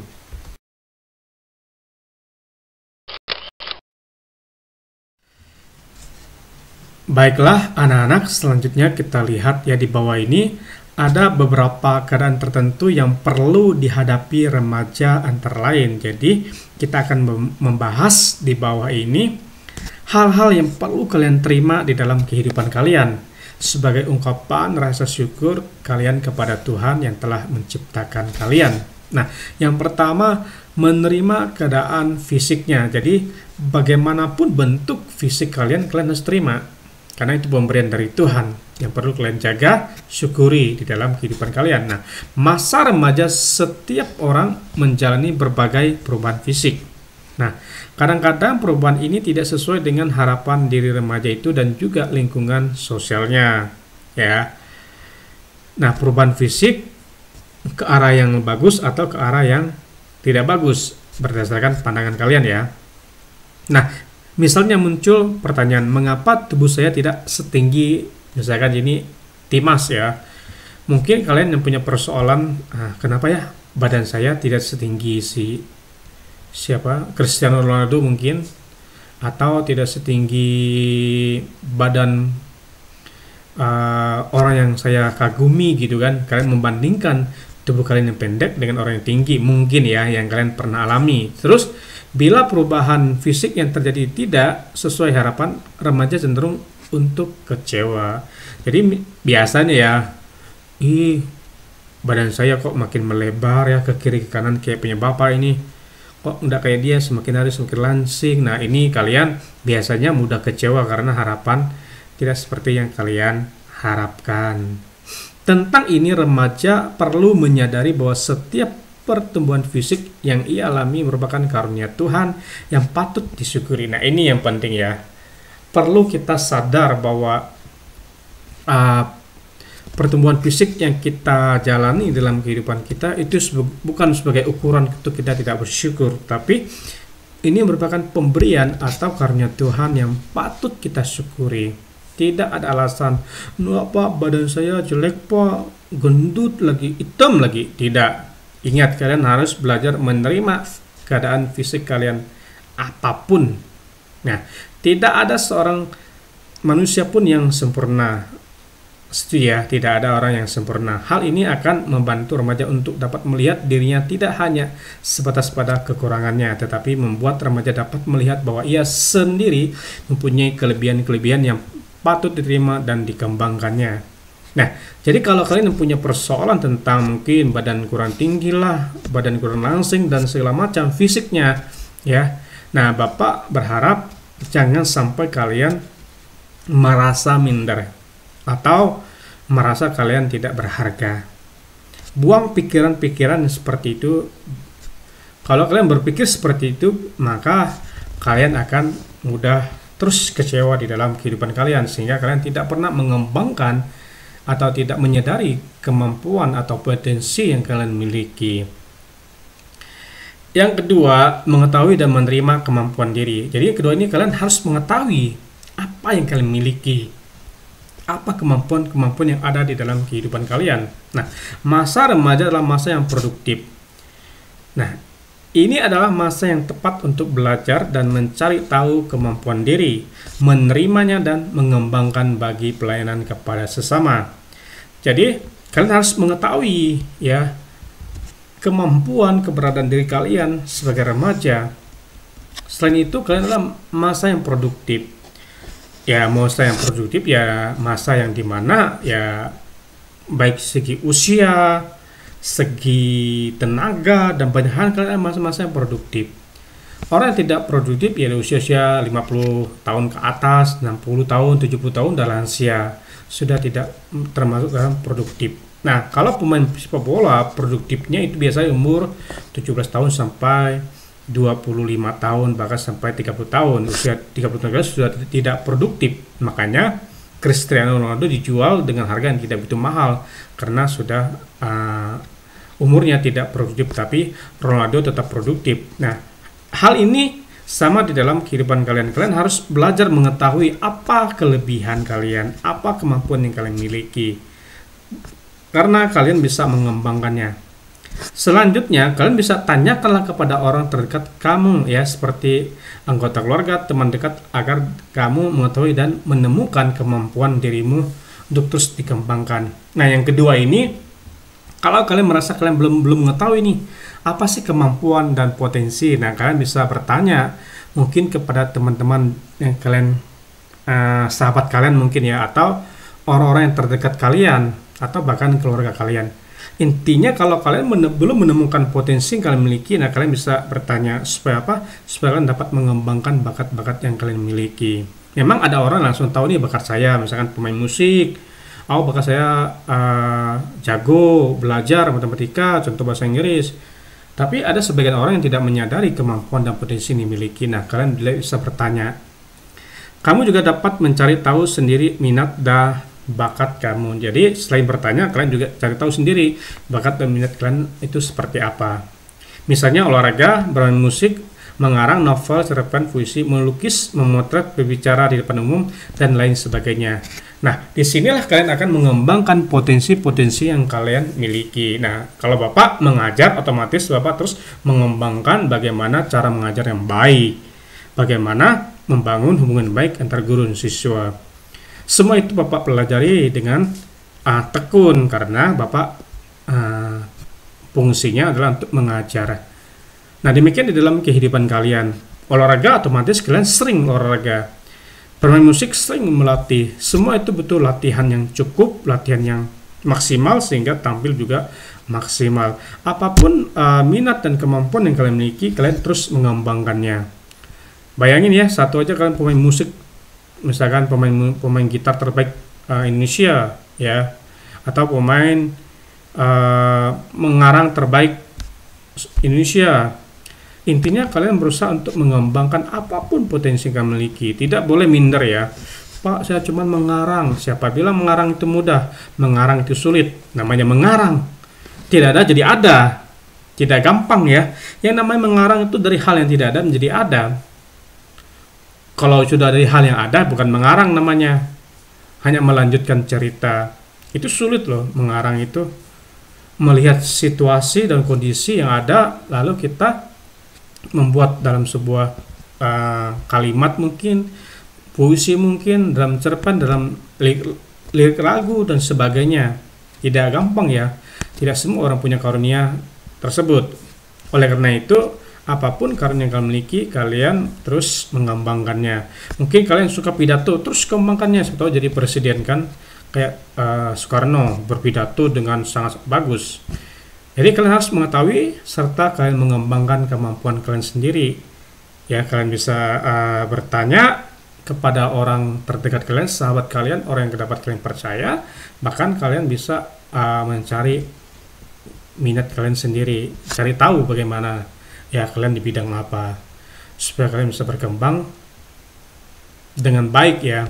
Baiklah anak-anak, selanjutnya kita lihat ya di bawah ini. Ada beberapa keadaan tertentu yang perlu dihadapi remaja antara lain. Jadi, kita akan membahas di bawah ini hal-hal yang perlu kalian terima di dalam kehidupan kalian sebagai ungkapan rasa syukur kalian kepada Tuhan yang telah menciptakan kalian. Nah, yang pertama, menerima keadaan fisiknya. Jadi, bagaimanapun bentuk fisik kalian harus terima. Karena itu pemberian dari Tuhan yang perlu kalian jaga, syukuri di dalam kehidupan kalian. Nah, masa remaja setiap orang menjalani berbagai perubahan fisik. Nah, kadang-kadang perubahan ini tidak sesuai dengan harapan diri remaja itu dan juga lingkungan sosialnya. Ya. Nah, perubahan fisik ke arah yang bagus atau ke arah yang tidak bagus berdasarkan pandangan kalian ya. Nah, misalnya muncul pertanyaan, mengapa tubuh saya tidak setinggi, misalkan ini Timas ya. Mungkin kalian yang punya persoalan, kenapa ya badan saya tidak setinggi siapa Cristiano Ronaldo mungkin, atau tidak setinggi badan orang yang saya kagumi gitu kan. Kalian membandingkan tubuh kalian yang pendek dengan orang yang tinggi, mungkin ya, yang kalian pernah alami. Terus bila perubahan fisik yang terjadi tidak sesuai harapan, remaja cenderung untuk kecewa. Jadi biasanya ya, badan saya kok makin melebar ya, ke kiri ke kanan kayak punya bapak ini, kok enggak kayak dia, semakin hari semakin langsing. Nah, ini kalian biasanya mudah kecewa karena harapan tidak seperti yang kalian harapkan. Tentang ini, remaja perlu menyadari bahwa setiap pertumbuhan fisik yang ia alami merupakan karunia Tuhan yang patut disyukuri. Nah, ini yang penting ya. Perlu kita sadar bahwa pertumbuhan fisik yang kita jalani dalam kehidupan kita itu bukan sebagai ukuran untuk kita tidak bersyukur, tapi ini merupakan pemberian atau karunia Tuhan yang patut kita syukuri. Tidak ada alasan, apa badan saya jelek pak, gendut lagi, hitam lagi. Tidak. Ingat, kalian harus belajar menerima keadaan fisik kalian apapun. Nah, tidak ada seorang manusia pun yang sempurna. Setia, tidak ada orang yang sempurna. Hal ini akan membantu remaja untuk dapat melihat dirinya tidak hanya sebatas pada kekurangannya, tetapi membuat remaja dapat melihat bahwa ia sendiri mempunyai kelebihan-kelebihan yang patut diterima dan dikembangkannya. Nah, jadi kalau kalian punya persoalan tentang mungkin badan kurang tinggi lah, badan kurang langsing dan segala macam fisiknya, ya. Nah, Bapak berharap jangan sampai kalian merasa minder atau merasa kalian tidak berharga. Buang pikiran-pikiran seperti itu. Kalau kalian berpikir seperti itu, maka kalian akan mudah terus kecewa di dalam kehidupan kalian, sehingga kalian tidak pernah mengembangkan atau tidak menyadari kemampuan atau potensi yang kalian miliki. Yang kedua, mengetahui dan menerima kemampuan diri. Jadi yang kedua ini kalian harus mengetahui apa yang kalian miliki, apa kemampuan-kemampuan yang ada di dalam kehidupan kalian. Nah, masa remaja adalah masa yang produktif. Nah, ini adalah masa yang tepat untuk belajar dan mencari tahu kemampuan diri, menerimanya dan mengembangkan bagi pelayanan kepada sesama. Jadi, kalian harus mengetahui ya kemampuan keberadaan diri kalian sebagai remaja. Selain itu, kalian adalah masa yang produktif. Ya, masa yang produktif ya masa yang dimana ya baik segi usia, segi tenaga dan banyak hal kalian masa-masa yang produktif. Orang yang tidak produktif ya usia 50 tahun ke atas, 60 tahun, 70 tahun dan lansia sudah tidak termasuk dalam produktif. Nah, kalau pemain sepak bola produktifnya itu biasanya umur 17 tahun sampai 25 tahun bahkan sampai 30 tahun. Usia 30 tahun sudah tidak produktif. Makanya Cristiano Ronaldo dijual dengan harga yang tidak begitu mahal karena sudah umurnya tidak produktif, tapi Ronaldo tetap produktif. Nah, hal ini sama di dalam kehidupan kalian. Kalian harus belajar mengetahui apa kelebihan kalian, apa kemampuan yang kalian miliki, karena kalian bisa mengembangkannya. Selanjutnya, kalian bisa tanyakanlah kepada orang terdekat kamu ya, seperti anggota keluarga, teman dekat, agar kamu mengetahui dan menemukan kemampuan dirimu untuk terus dikembangkan. Nah, yang kedua ini, kalau kalian merasa kalian belum mengetahui nih, apa sih kemampuan dan potensi? Nah, kalian bisa bertanya mungkin kepada teman-teman yang kalian, sahabat kalian mungkin ya, atau orang-orang yang terdekat kalian, atau bahkan keluarga kalian. Intinya kalau kalian belum menemukan potensi yang kalian miliki, nah kalian bisa bertanya supaya apa? Supaya kalian dapat mengembangkan bakat-bakat yang kalian miliki. Memang ada orang langsung tahu nih bakat saya, misalkan pemain musik, bakat saya jago belajar matematika, contoh bahasa Inggris. Tapi ada sebagian orang yang tidak menyadari kemampuan dan potensi yang dimiliki. Nah, kalian bisa bertanya. Kamu juga dapat mencari tahu sendiri minat dan bakat kamu. Jadi selain bertanya, kalian juga cari tahu sendiri bakat dan minat kalian itu seperti apa. Misalnya olahraga, bermain musik, mengarang, novel, cerpen, puisi, melukis, memotret, berbicara di depan umum, dan lain sebagainya. Nah, disinilah kalian akan mengembangkan potensi-potensi yang kalian miliki. Nah, kalau Bapak mengajar, otomatis Bapak terus mengembangkan bagaimana cara mengajar yang baik, bagaimana membangun hubungan baik antar guru dan siswa. Semua itu Bapak pelajari dengan tekun, karena Bapak fungsinya adalah untuk mengajar. Nah, demikian di dalam kehidupan kalian. Olahraga otomatis kalian sering olahraga. Bermain musik sering melatih. Semua itu betul latihan yang cukup, latihan yang maksimal sehingga tampil juga maksimal. Apapun minat dan kemampuan yang kalian miliki, kalian terus mengembangkannya. Bayangin ya, satu aja kalian pemain musik, misalkan pemain gitar terbaik Indonesia ya, atau pemain mengarang terbaik Indonesia. Intinya kalian berusaha untuk mengembangkan apapun potensi yang kalian miliki. Tidak boleh minder ya. Pak, saya cuma mengarang. Siapa bilang mengarang itu mudah? Mengarang itu sulit. Namanya mengarang. Tidak ada jadi ada. Tidak gampang ya. Yang namanya mengarang itu dari hal yang tidak ada menjadi ada. Kalau sudah dari hal yang ada, bukan mengarang namanya. Hanya melanjutkan cerita. Itu sulit loh mengarang itu. Melihat situasi dan kondisi yang ada, lalu kita membuat dalam sebuah kalimat mungkin, puisi mungkin, dalam cerpen, dalam lirik lagu dan sebagainya. Tidak gampang ya. Tidak semua orang punya karunia tersebut. Oleh karena itu, apapun karunia yang kalian miliki, kalian terus mengembangkannya. Mungkin kalian suka pidato, terus kembangkannya. Sebetulnya jadi presiden kan. kayak Soekarno berpidato dengan sangat bagus. Jadi kalian harus mengetahui serta kalian mengembangkan kemampuan kalian sendiri. Ya, kalian bisa bertanya kepada orang terdekat kalian, sahabat kalian, orang yang dapat kalian percaya. Bahkan kalian bisa mencari minat kalian sendiri, cari tahu bagaimana ya kalian di bidang apa, supaya kalian bisa berkembang dengan baik ya.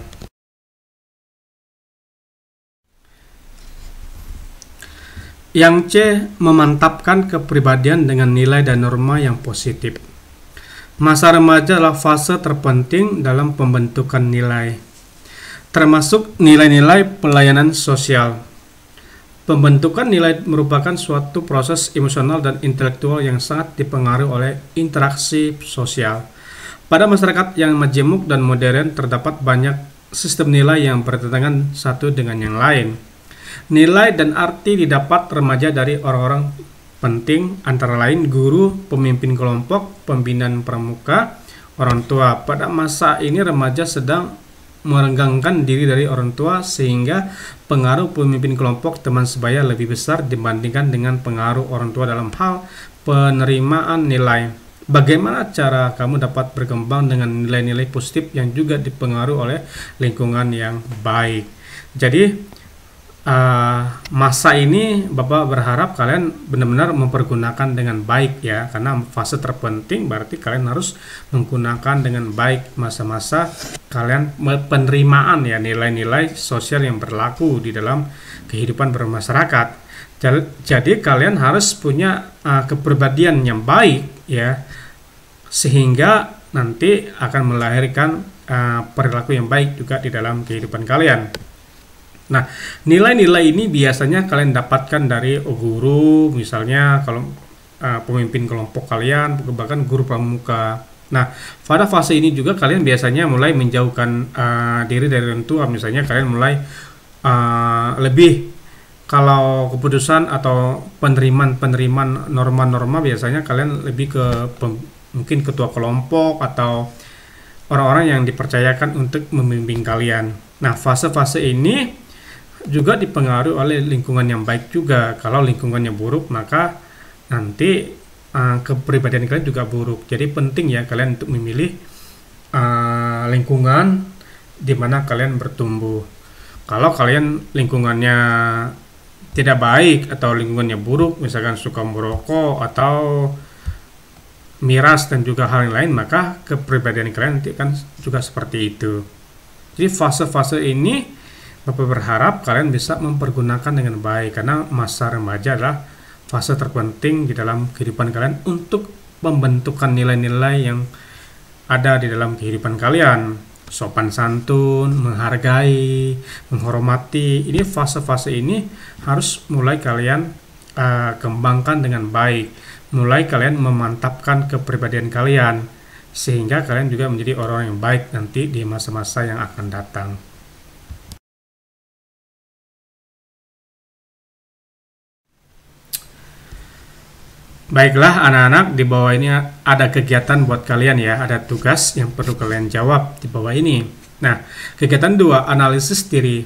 Yang C, memantapkan kepribadian dengan nilai dan norma yang positif. Masa remaja adalah fase terpenting dalam pembentukan nilai, termasuk nilai-nilai pelayanan sosial. Pembentukan nilai merupakan suatu proses emosional dan intelektual yang sangat dipengaruhi oleh interaksi sosial. Pada masyarakat yang majemuk dan modern, terdapat banyak sistem nilai yang bertentangan satu dengan yang lain. Nilai dan arti didapat remaja dari orang-orang penting, antara lain guru, pemimpin kelompok, pembinaan pramuka, orang tua. Pada masa ini remaja sedang merenggangkan diri dari orang tua, sehingga pengaruh pemimpin kelompok teman sebaya lebih besar dibandingkan dengan pengaruh orang tua dalam hal penerimaan nilai. Bagaimana cara kamu dapat berkembang dengan nilai-nilai positif yang juga dipengaruhi oleh lingkungan yang baik? Jadi masa ini Bapak berharap kalian benar-benar mempergunakan dengan baik ya, karena fase terpenting berarti kalian harus menggunakan dengan baik masa-masa kalian penerimaan ya nilai-nilai sosial yang berlaku di dalam kehidupan bermasyarakat. Jadi kalian harus punya kepribadian yang baik ya, sehingga nanti akan melahirkan perilaku yang baik juga di dalam kehidupan kalian. Nah, nilai-nilai ini biasanya kalian dapatkan dari guru, misalnya kalau pemimpin kelompok kalian, bahkan guru pramuka. Nah, pada fase ini juga kalian biasanya mulai menjauhkan diri dari orang tua. Misalnya kalian mulai lebih, kalau keputusan atau penerimaan norma-norma, biasanya kalian lebih ke mungkin ketua kelompok atau orang-orang yang dipercayakan untuk membimbing kalian. Nah, fase-fase ini juga dipengaruhi oleh lingkungan yang baik juga. Kalau lingkungannya buruk, maka nanti kepribadian kalian juga buruk. Jadi penting ya kalian untuk memilih lingkungan di mana kalian bertumbuh. Kalau kalian lingkungannya tidak baik atau lingkungannya buruk, misalkan suka merokok atau miras dan juga hal yang lain, maka kepribadian kalian nanti kan juga seperti itu. Jadi fase-fase ini Bapak berharap kalian bisa mempergunakan dengan baik, karena masa remaja adalah fase terpenting di dalam kehidupan kalian untuk pembentukan nilai-nilai yang ada di dalam kehidupan kalian. Sopan santun, menghargai, menghormati. Ini fase-fase ini harus mulai kalian kembangkan dengan baik. Mulai kalian memantapkan kepribadian kalian, sehingga kalian juga menjadi orang yang baik nanti di masa-masa yang akan datang. Baiklah anak-anak, di bawah ini ada kegiatan buat kalian ya, ada tugas yang perlu kalian jawab di bawah ini. Nah, kegiatan 2, analisis diri.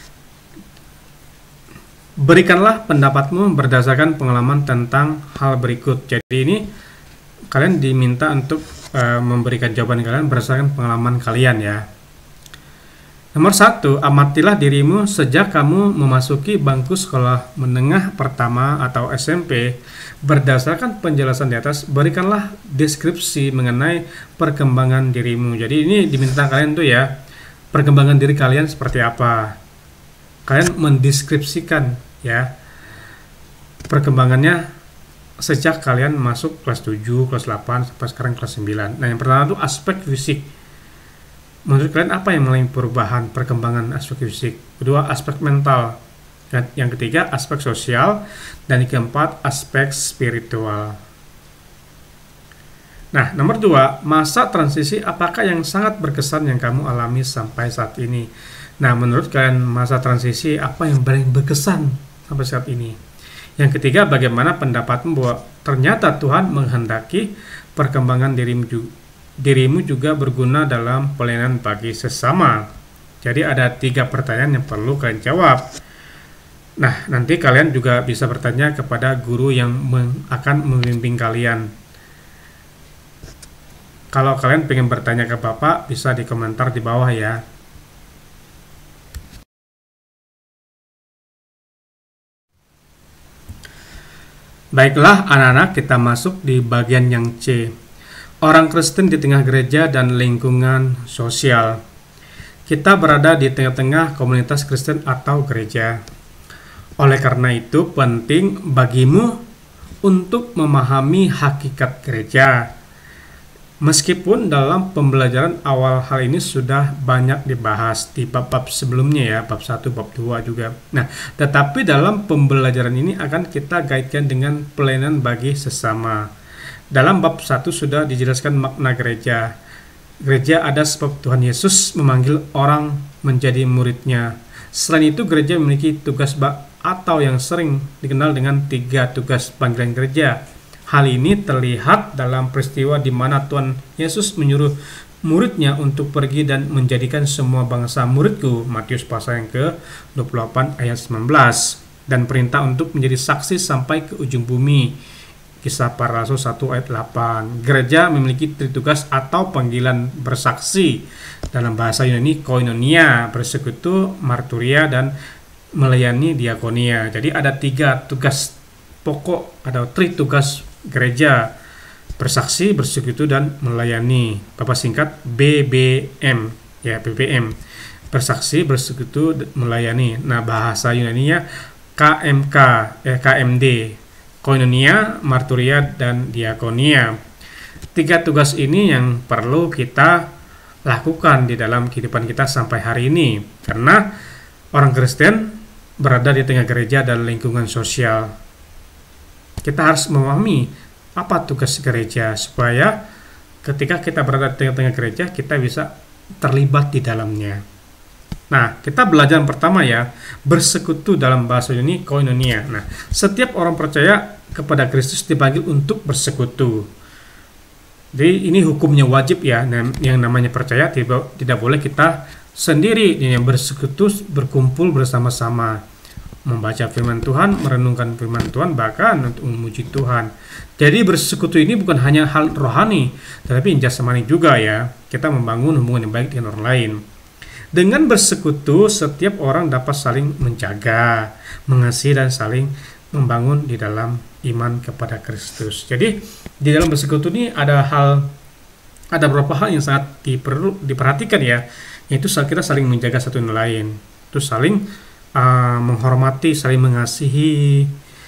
Berikanlah pendapatmu berdasarkan pengalaman tentang hal berikut. Jadi ini kalian diminta untuk memberikan jawaban kalian berdasarkan pengalaman kalian ya. Nomor 1, amatilah dirimu sejak kamu memasuki bangku sekolah menengah pertama atau SMP. Berdasarkan penjelasan di atas, berikanlah deskripsi mengenai perkembangan dirimu. Jadi ini diminta kalian tuh ya, perkembangan diri kalian seperti apa. Kalian mendeskripsikan ya perkembangannya sejak kalian masuk kelas 7, kelas 8, sampai sekarang kelas 9. Nah, yang pertama itu aspek fisik. Menurut kalian apa yang mengalami perubahan perkembangan aspek fisik? Kedua, aspek mental. Dan yang ketiga, aspek sosial. Dan yang keempat, aspek spiritual. Nah, nomor 2, masa transisi apakah yang sangat berkesan yang kamu alami sampai saat ini? Nah, menurut kalian masa transisi apa yang paling berkesan sampai saat ini? Yang ketiga, bagaimana pendapatmu bahwa ternyata Tuhan menghendaki perkembangan dirimu juga berguna dalam pelayanan bagi sesama. Jadi ada 3 pertanyaan yang perlu kalian jawab. Nah, nanti kalian juga bisa bertanya kepada guru yang akan membimbing kalian. Kalau kalian pengen bertanya ke Bapak, bisa di komentar di bawah ya. Baiklah anak-anak, kita masuk di bagian yang C. Orang Kristen di tengah gereja dan lingkungan sosial. Kita berada di tengah-tengah komunitas Kristen atau gereja. Oleh karena itu, penting bagimu untuk memahami hakikat gereja. Meskipun dalam pembelajaran awal hal ini sudah banyak dibahas di bab-bab sebelumnya ya, bab 1, bab 2 juga. Nah, tetapi dalam pembelajaran ini akan kita kaitkan dengan pelayanan bagi sesama. Dalam bab 1 sudah dijelaskan makna gereja. Gereja ada sebab Tuhan Yesus memanggil orang menjadi muridnya. Selain itu, gereja memiliki tugas atau yang sering dikenal dengan 3 tugas panggilan gereja. Hal ini terlihat dalam peristiwa di mana Tuhan Yesus menyuruh muridnya untuk pergi dan menjadikan semua bangsa muridku, Matius pasal yang ke-28 ayat 19, dan perintah untuk menjadi saksi sampai ke ujung bumi, Kisah Para Rasul 1 ayat 8. Gereja memiliki 3 tugas atau panggilan bersaksi, dalam bahasa Yunani koinonia, bersekutu, marturia, dan melayani diakonia. Jadi ada 3 tugas pokok, ada 3 tugas gereja: bersaksi, bersekutu, dan melayani. Bapak singkat BBM ya, BBM. Bersaksi, bersekutu, melayani. Nah, bahasa Yunaninya KMK, KMD, koinonia, marturia, dan diakonia. 3 tugas ini yang perlu kita lakukan di dalam kehidupan kita sampai hari ini, karena orang Kristen berada di tengah gereja dan lingkungan sosial. Kita harus memahami apa tugas gereja, supaya ketika kita berada di tengah-tengah gereja, kita bisa terlibat di dalamnya. Nah, kita belajar yang pertama ya, bersekutu, dalam bahasa Yunani koinonia. Nah, setiap orang percaya kepada Kristus dipanggil untuk bersekutu. Jadi ini hukumnya wajib ya, yang namanya percaya tidak boleh kita sendiri, yang bersekutu, berkumpul bersama-sama, membaca firman Tuhan, merenungkan firman Tuhan, bahkan untuk memuji Tuhan. Jadi bersekutu ini bukan hanya hal rohani, tetapi jasmani juga ya. Kita membangun hubungan yang baik dengan orang lain. Dengan bersekutu, setiap orang dapat saling menjaga, mengasihi, dan saling membangun di dalam iman kepada Kristus. Jadi di dalam bersekutu ini ada beberapa hal yang sangat diperhatikan ya, yaitu kita saling menjaga satu sama lain, terus saling menghormati, saling mengasihi.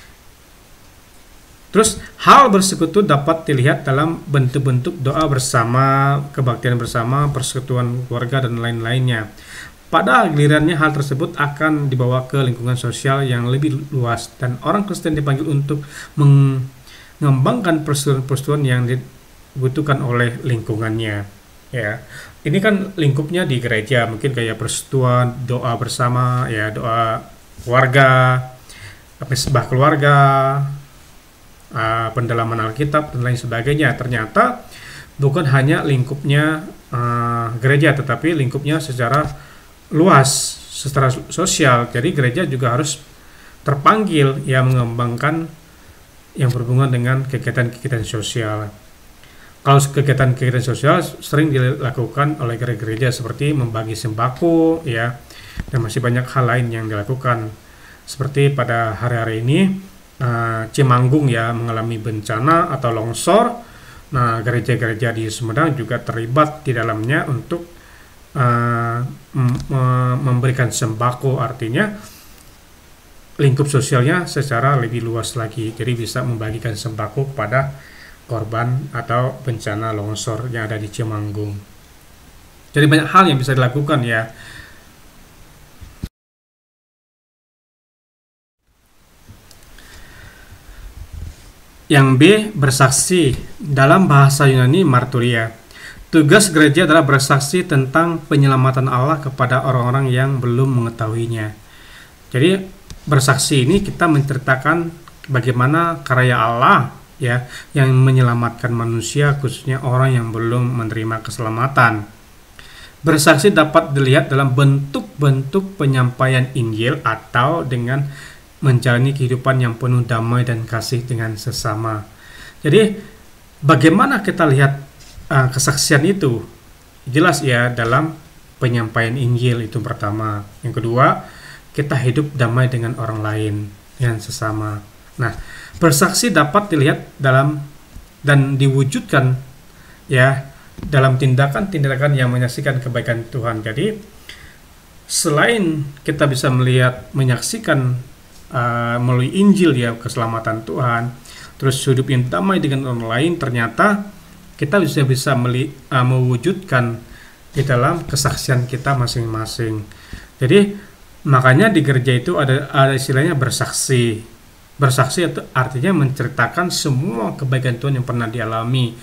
Terus hal bersekutu dapat dilihat dalam bentuk-bentuk doa bersama, kebaktian bersama, persekutuan keluarga, dan lain-lainnya. Pada gilirannya hal tersebut akan dibawa ke lingkungan sosial yang lebih luas, dan orang Kristen dipanggil untuk mengembangkan persekutuan yang dibutuhkan oleh lingkungannya. Ya, ini kan lingkupnya di gereja, mungkin kayak persekutuan, doa bersama, ya, doa keluarga, mesbah keluarga, pendalaman Alkitab, dan lain sebagainya. Ternyata bukan hanya lingkupnya gereja, tetapi lingkupnya secara luas, secara sosial. Jadi gereja juga harus terpanggil ya, mengembangkan yang berhubungan dengan kegiatan-kegiatan sosial. Kalau kegiatan-kegiatan sosial sering dilakukan oleh gereja seperti membagi sembako ya, dan masih banyak hal lain yang dilakukan. Seperti pada hari-hari ini Cimanggung ya mengalami bencana atau longsor. Nah, gereja-gereja di Sumedang juga terlibat di dalamnya untuk memberikan sembako, artinya lingkup sosialnya secara lebih luas lagi. Jadi bisa membagikan sembako kepada korban atau bencana longsor yang ada di Cimanggung. Jadi banyak hal yang bisa dilakukan ya. Yang B, bersaksi, dalam bahasa Yunani marturia. Tugas gereja adalah bersaksi tentang penyelamatan Allah kepada orang-orang yang belum mengetahuinya. Jadi bersaksi ini kita menceritakan bagaimana karya Allah ya, yang menyelamatkan manusia, khususnya orang yang belum menerima keselamatan. Bersaksi dapat dilihat dalam bentuk-bentuk penyampaian Injil atau dengan menjalani kehidupan yang penuh damai dan kasih dengan sesama. Jadi, bagaimana kita lihat kesaksian itu? Jelas ya, dalam penyampaian Injil itu pertama. Yang kedua, kita hidup damai dengan orang lain, dengan sesama. Nah, bersaksi dapat dilihat dalam dan diwujudkan ya dalam tindakan-tindakan yang menyaksikan kebaikan Tuhan. Jadi, selain kita bisa melihat, menyaksikan melalui Injil ya keselamatan Tuhan, terus hidup yang damai dengan orang lain, ternyata kita bisa mewujudkan di dalam kesaksian kita masing-masing. Jadi makanya di gereja itu ada istilahnya bersaksi. Bersaksi itu artinya menceritakan semua kebaikan Tuhan yang pernah dialami.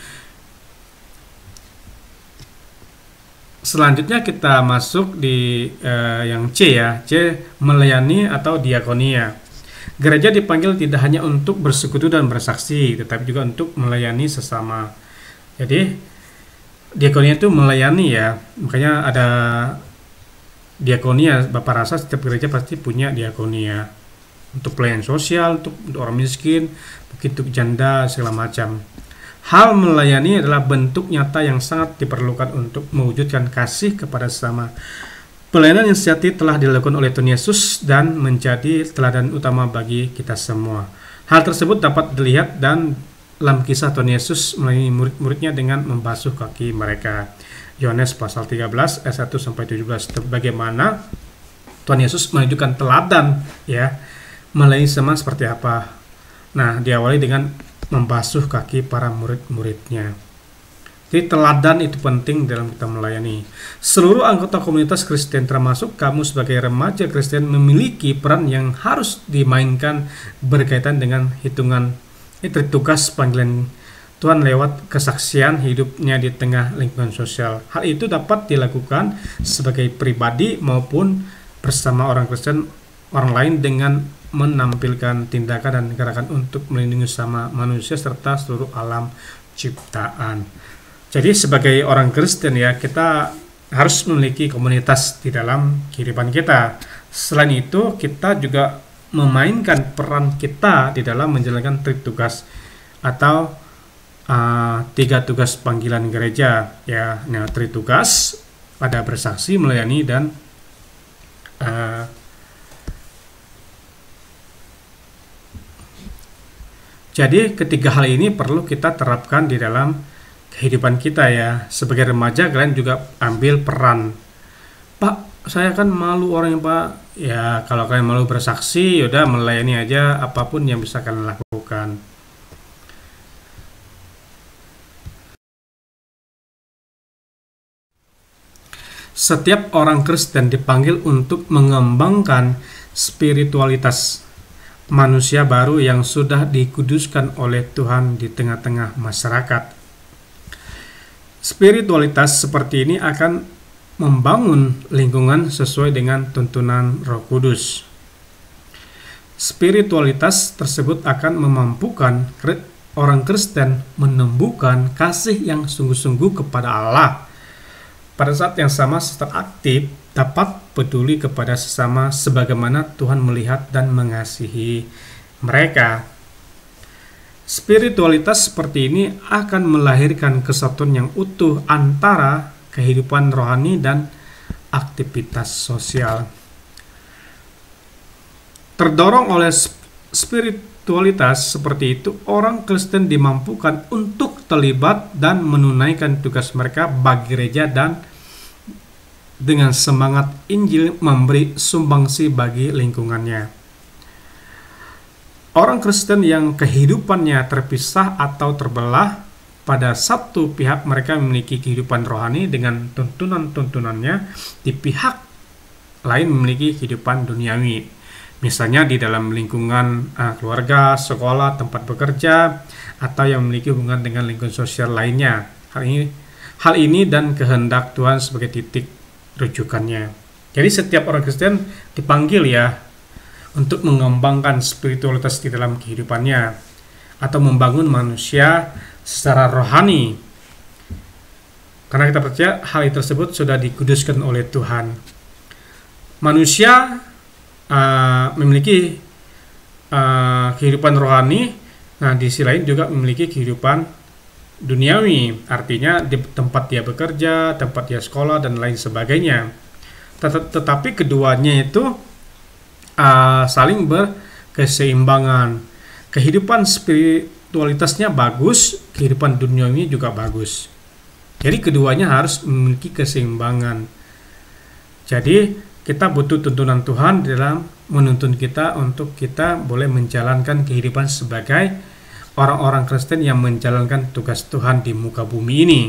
Selanjutnya kita masuk di yang C ya, C melayani atau diakonia. Gereja dipanggil tidak hanya untuk bersekutu dan bersaksi, tetapi juga untuk melayani sesama. Jadi diakonia itu melayani ya, makanya ada diakonia. Bapak rasa setiap gereja pasti punya diakonia untuk pelayanan sosial, untuk orang miskin, begitu janda segala macam. Hal melayani adalah bentuk nyata yang sangat diperlukan untuk mewujudkan kasih kepada sesama. Pelayanan yang sejati telah dilakukan oleh Tuhan Yesus dan menjadi teladan utama bagi kita semua. Hal tersebut dapat dilihat dalam kisah Tuhan Yesus melayani murid-muridnya dengan membasuh kaki mereka. Yohanes pasal 13 ayat 1-17. Bagaimana Tuhan Yesus menunjukkan teladan ya, melayani sama seperti apa. Nah, diawali dengan membasuh kaki para murid-muridnya. Jadi teladan itu penting dalam kita melayani. Seluruh anggota komunitas Kristen termasuk kamu sebagai remaja Kristen memiliki peran yang harus dimainkan berkaitan dengan hitungan tugas panggilan Tuhan lewat kesaksian hidupnya di tengah lingkungan sosial. Hal itu dapat dilakukan sebagai pribadi maupun bersama orang Kristen orang lain dengan menampilkan tindakan dan gerakan untuk melindungi sama manusia serta seluruh alam ciptaan. Jadi sebagai orang Kristen ya, kita harus memiliki komunitas di dalam kehidupan kita. Selain itu, kita juga memainkan peran kita di dalam menjalankan tugas atau 3 tugas panggilan gereja ya. Nah, 3 tugas pada bersaksi, melayani dan jadi ketiga hal ini perlu kita terapkan di dalam kehidupan kita ya. Sebagai remaja kalian juga ambil peran. Pak, saya kan malu orangnya Pak. Ya kalau kalian malu bersaksi, yaudah melayani aja apapun yang bisa kalian lakukan. Setiap orang Kristen dipanggil untuk mengembangkan spiritualitas manusia baru yang sudah dikuduskan oleh Tuhan di tengah-tengah masyarakat. Spiritualitas seperti ini akan membangun lingkungan sesuai dengan tuntunan Roh Kudus. Spiritualitas tersebut akan memampukan orang Kristen menumbuhkan kasih yang sungguh-sungguh kepada Allah. Pada saat yang sama, secara aktif dapat peduli kepada sesama sebagaimana Tuhan melihat dan mengasihi mereka. Spiritualitas seperti ini akan melahirkan kesatuan yang utuh antara kehidupan rohani dan aktivitas sosial. Terdorong oleh spiritualitas seperti itu, orang Kristen dimampukan untuk terlibat dan menunaikan tugas mereka bagi gereja dan dengan semangat Injil memberi sumbangsi bagi lingkungannya. Orang Kristen yang kehidupannya terpisah atau terbelah, pada satu pihak mereka memiliki kehidupan rohani dengan tuntunan-tuntunannya, di pihak lain memiliki kehidupan duniawi. Misalnya di dalam lingkungan keluarga, sekolah, tempat bekerja, atau yang memiliki hubungan dengan lingkungan sosial lainnya. Hal ini dan kehendak Tuhan sebagai titik rujukannya. Jadi setiap orang Kristen dipanggil ya untuk mengembangkan spiritualitas di dalam kehidupannya atau membangun manusia secara rohani. Karena kita percaya hal tersebut sudah dikuduskan oleh Tuhan. Manusia memiliki kehidupan rohani, nah di sisi lain juga memiliki kehidupan duniawi, artinya di tempat dia bekerja, tempat dia sekolah, dan lain sebagainya. Tetapi keduanya itu saling berkeseimbangan. Kehidupan spiritualitasnya bagus, kehidupan duniawi juga bagus. Jadi keduanya harus memiliki keseimbangan. Jadi kita butuh tuntunan Tuhan dalam menuntun kita untuk kita boleh menjalankan kehidupan sebagai orang-orang Kristen yang menjalankan tugas Tuhan di muka bumi ini.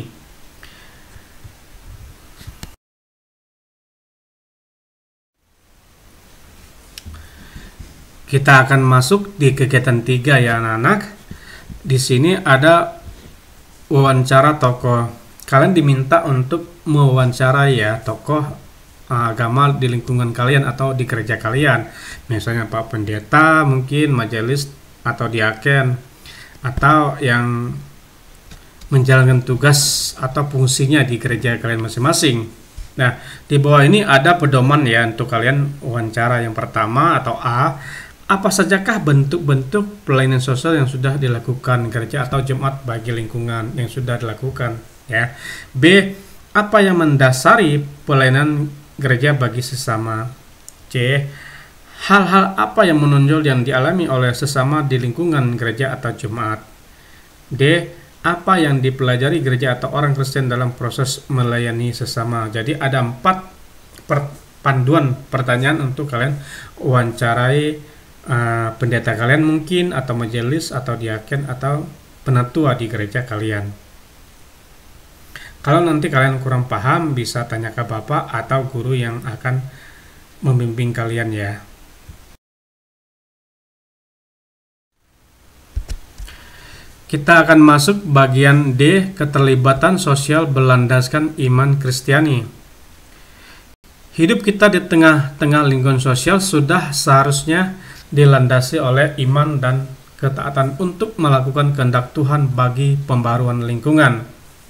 Kita akan masuk di kegiatan 3 ya anak-anak. Di sini ada wawancara tokoh. Kalian diminta untuk mewawancarai ya tokoh agama di lingkungan kalian atau di gereja kalian. Misalnya Pak Pendeta, mungkin majelis atau diaken, atau yang menjalankan tugas atau fungsinya di gereja kalian masing-masing. Nah, di bawah ini ada pedoman ya untuk kalian wawancara. Yang pertama atau A, apa sajakah bentuk-bentuk pelayanan sosial yang sudah dilakukan gereja atau jemaat bagi lingkungan yang sudah dilakukan ya. B, apa yang mendasari pelayanan gereja bagi sesama. C, hal-hal apa yang menonjol yang dialami oleh sesama di lingkungan gereja atau jemaat. D, apa yang dipelajari gereja atau orang Kristen dalam proses melayani sesama. Jadi ada 4 panduan pertanyaan untuk kalian wawancarai pendeta kalian mungkin, atau majelis, atau diaken, atau penatua di gereja kalian. Kalau nanti kalian kurang paham, bisa tanya ke bapak atau guru yang akan membimbing kalian ya. Kita akan masuk bagian D, keterlibatan sosial berlandaskan iman Kristiani. Hidup kita di tengah-tengah lingkungan sosial sudah seharusnya dilandasi oleh iman dan ketaatan untuk melakukan kehendak Tuhan bagi pembaharuan lingkungan.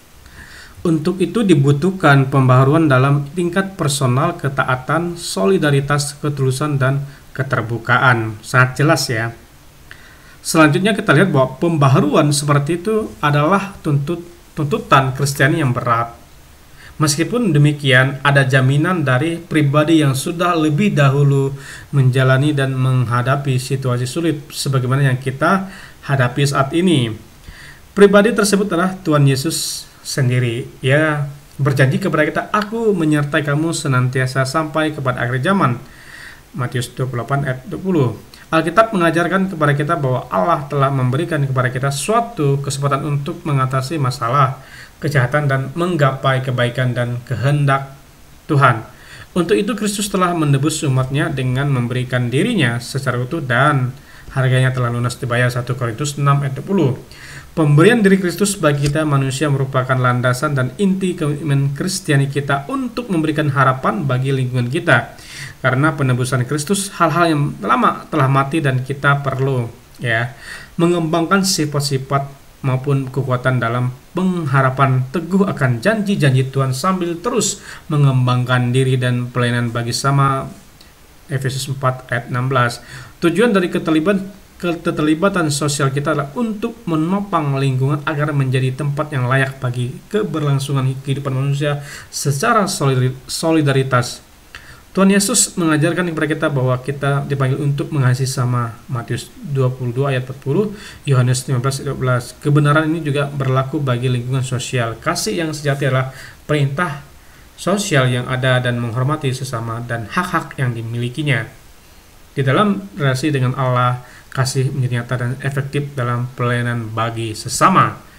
Untuk itu dibutuhkan pembaharuan dalam tingkat personal, ketaatan, solidaritas, ketulusan, dan keterbukaan. Sangat jelas ya. Selanjutnya kita lihat bahwa pembaharuan seperti itu adalah tuntutan Kristiani yang berat. Meskipun demikian, ada jaminan dari pribadi yang sudah lebih dahulu menjalani dan menghadapi situasi sulit sebagaimana yang kita hadapi saat ini. Pribadi tersebut adalah Tuhan Yesus sendiri. Ia berjanji kepada kita, "Aku menyertai kamu senantiasa sampai kepada akhir zaman." Matius 28 ayat 20. Alkitab mengajarkan kepada kita bahwa Allah telah memberikan kepada kita suatu kesempatan untuk mengatasi masalah, kejahatan, dan menggapai kebaikan dan kehendak Tuhan. Untuk itu Kristus telah menebus umatnya dengan memberikan dirinya secara utuh dan harganya telah lunas dibayar. 1 Korintus 6 ayat 20. Pemberian diri Kristus bagi kita manusia merupakan landasan dan inti komitmen Kristiani kita untuk memberikan harapan bagi lingkungan kita. Karena penebusan Kristus, hal-hal yang lama telah mati dan kita perlu ya mengembangkan sifat-sifat maupun kekuatan dalam pengharapan teguh akan janji-janji Tuhan sambil terus mengembangkan diri dan pelayanan bagi sama. Efesus 4 ayat 16. Tujuan dari keterlibatan sosial kita adalah untuk menopang lingkungan agar menjadi tempat yang layak bagi keberlangsungan kehidupan manusia secara solidaritas. Tuhan Yesus mengajarkan kepada kita bahwa kita dipanggil untuk mengasihi sama. Matius 22 ayat 40, Yohanes 15 ayat 12. Kebenaran ini juga berlaku bagi lingkungan sosial. Kasih yang sejati adalah perintah sosial yang ada dan menghormati sesama dan hak-hak yang dimilikinya. Di dalam relasi dengan Allah, kasih menjadi nyata dan efektif dalam pelayanan bagi sesama.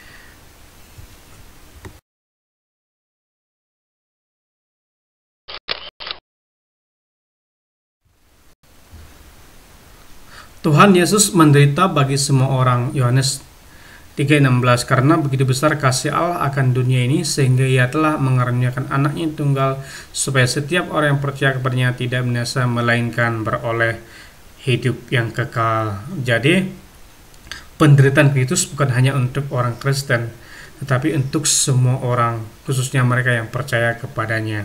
Tuhan Yesus menderita bagi semua orang. Yohanes 3:16. Karena begitu besar kasih Allah akan dunia ini sehingga Ia telah mengaruniakan anaknya tunggal supaya setiap orang yang percaya kepadanya tidak binasa melainkan beroleh hidup yang kekal. Jadi penderitaan Kristus bukan hanya untuk orang Kristen, tetapi untuk semua orang, khususnya mereka yang percaya kepadanya.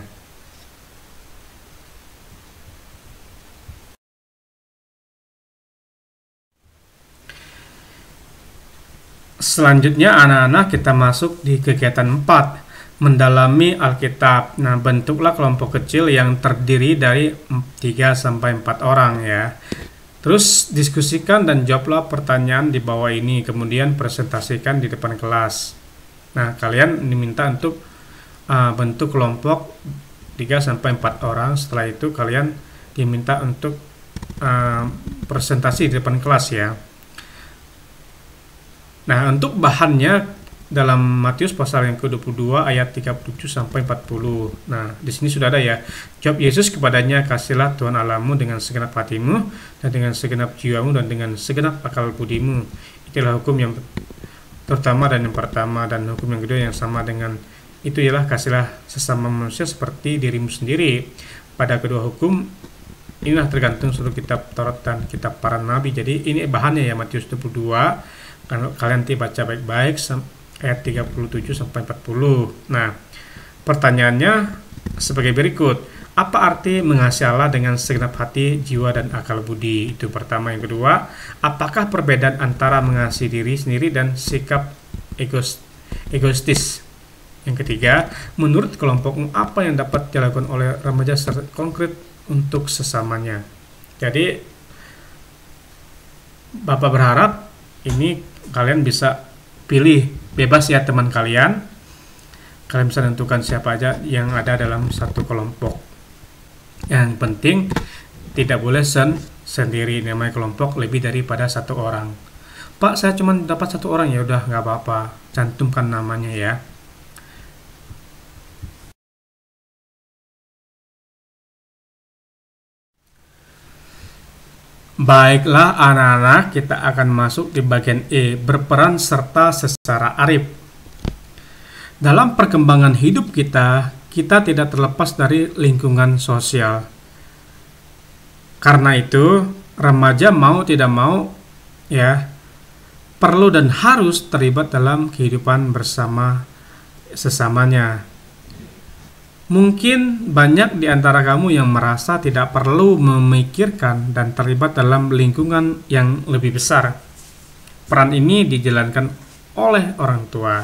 Selanjutnya anak-anak kita masuk di kegiatan 4, mendalami Alkitab. Nah, bentuklah kelompok kecil yang terdiri dari 3-4 orang ya. Terus diskusikan dan jawablah pertanyaan di bawah ini, kemudian presentasikan di depan kelas. Nah, kalian diminta untuk bentuk kelompok 3-4 orang. Setelah itu kalian diminta untuk presentasi di depan kelas ya. Nah, untuk bahannya dalam Matius pasal yang ke-22 ayat 37-40. Nah, di sini sudah ada ya. Jawab Yesus kepadanya, "Kasihlah Tuhan Allahmu dengan segenap hatimu dan dengan segenap jiwamu dan dengan segenap akal budimu." Itulah hukum yang terutama dan yang pertama, dan hukum yang kedua yang sama dengan itu ialah kasihlah sesama manusia seperti dirimu sendiri. Pada kedua hukum inilah tergantung seluruh kitab Taurat dan kitab para nabi. Jadi ini bahannya ya, Matius 22. Kalau kalian nanti baca baik-baik ayat 37-40. Nah, pertanyaannya sebagai berikut. Apa arti mengasihi Allah dengan segenap hati, jiwa, dan akal budi? Itu pertama. Yang kedua, apakah perbedaan antara mengasihi diri sendiri dan sikap egoistis? Yang ketiga, menurut kelompokmu apa yang dapat dilakukan oleh remaja secara konkret untuk sesamanya? Jadi, Bapak berharap ini kalian bisa pilih bebas ya teman kalian. Kalian bisa tentukan siapa aja yang ada dalam satu kelompok. Yang penting tidak boleh sendiri. Namanya kelompok lebih daripada satu orang. Pak, saya cuma dapat satu orang. Ya udah, nggak apa-apa, cantumkan namanya ya. Baiklah anak-anak, kita akan masuk di bagian E, berperan serta secara arif. Dalam perkembangan hidup kita tidak terlepas dari lingkungan sosial. Karena itu, remaja mau tidak mau ya perlu dan harus terlibat dalam kehidupan bersama sesamanya. Mungkin banyak di antara kamu yang merasa tidak perlu memikirkan dan terlibat dalam lingkungan yang lebih besar. Peran ini dijalankan oleh orang tua.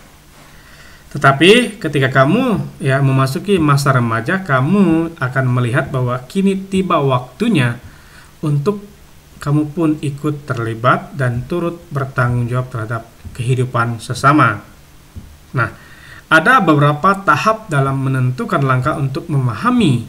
Tetapi ketika kamu memasuki masa remaja, kamu akan melihat bahwa kini tiba waktunya untuk kamu pun ikut terlibat dan turut bertanggung jawab terhadap kehidupan sesama. Nah, ada beberapa tahap dalam menentukan langkah untuk memahami,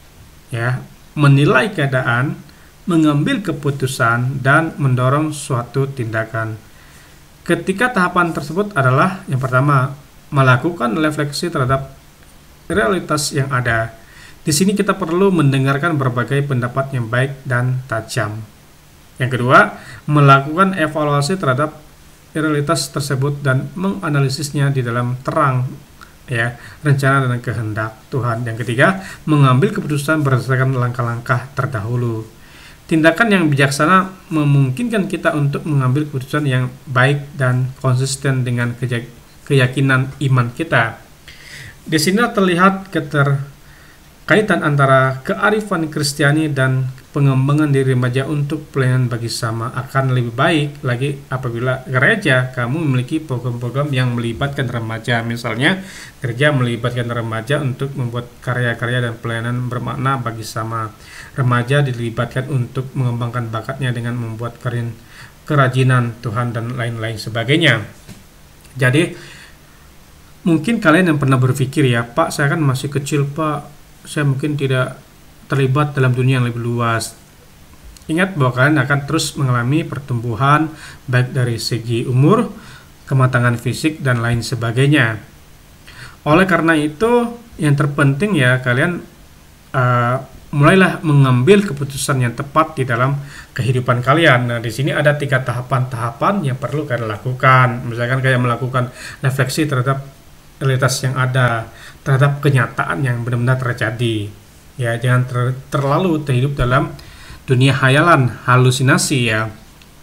menilai keadaan, mengambil keputusan, dan mendorong suatu tindakan. Ketika tahapan tersebut adalah yang pertama, melakukan refleksi terhadap realitas yang ada. Di sini kita perlu mendengarkan berbagai pendapat yang baik dan tajam. Yang kedua, melakukan evaluasi terhadap realitas tersebut dan menganalisisnya di dalam terang rencana dan kehendak Tuhan. Yang ketiga, mengambil keputusan berdasarkan langkah-langkah terdahulu. Tindakan yang bijaksana memungkinkan kita untuk mengambil keputusan yang baik dan konsisten dengan keyakinan iman kita. Di sini terlihat keterkaitan antara kearifan Kristiani dan pengembangan diri remaja untuk pelayanan bagi sama. Akan lebih baik lagi apabila gereja kamu memiliki program-program yang melibatkan remaja. Misalnya, gereja melibatkan remaja untuk membuat karya-karya dan pelayanan bermakna bagi sama. Remaja dilibatkan untuk mengembangkan bakatnya dengan membuat kerajinan Tuhan dan lain-lain sebagainya. Jadi, mungkin kalian yang pernah berpikir ya, Pak, saya kan masih kecil, Pak. Saya mungkin tidak terlibat dalam dunia yang lebih luas. Ingat bahwa kalian akan terus mengalami pertumbuhan baik dari segi umur, kematangan fisik, dan lain sebagainya. Oleh karena itu, yang terpenting ya kalian mulailah mengambil keputusan yang tepat di dalam kehidupan kalian. Nah, di sini ada 3 tahapan-tahapan yang perlu kalian lakukan. Misalkan kalian melakukan refleksi terhadap realitas yang ada, terhadap kenyataan yang benar-benar terjadi. Ya, jangan terlalu terhidup dalam dunia hayalan, halusinasi ya.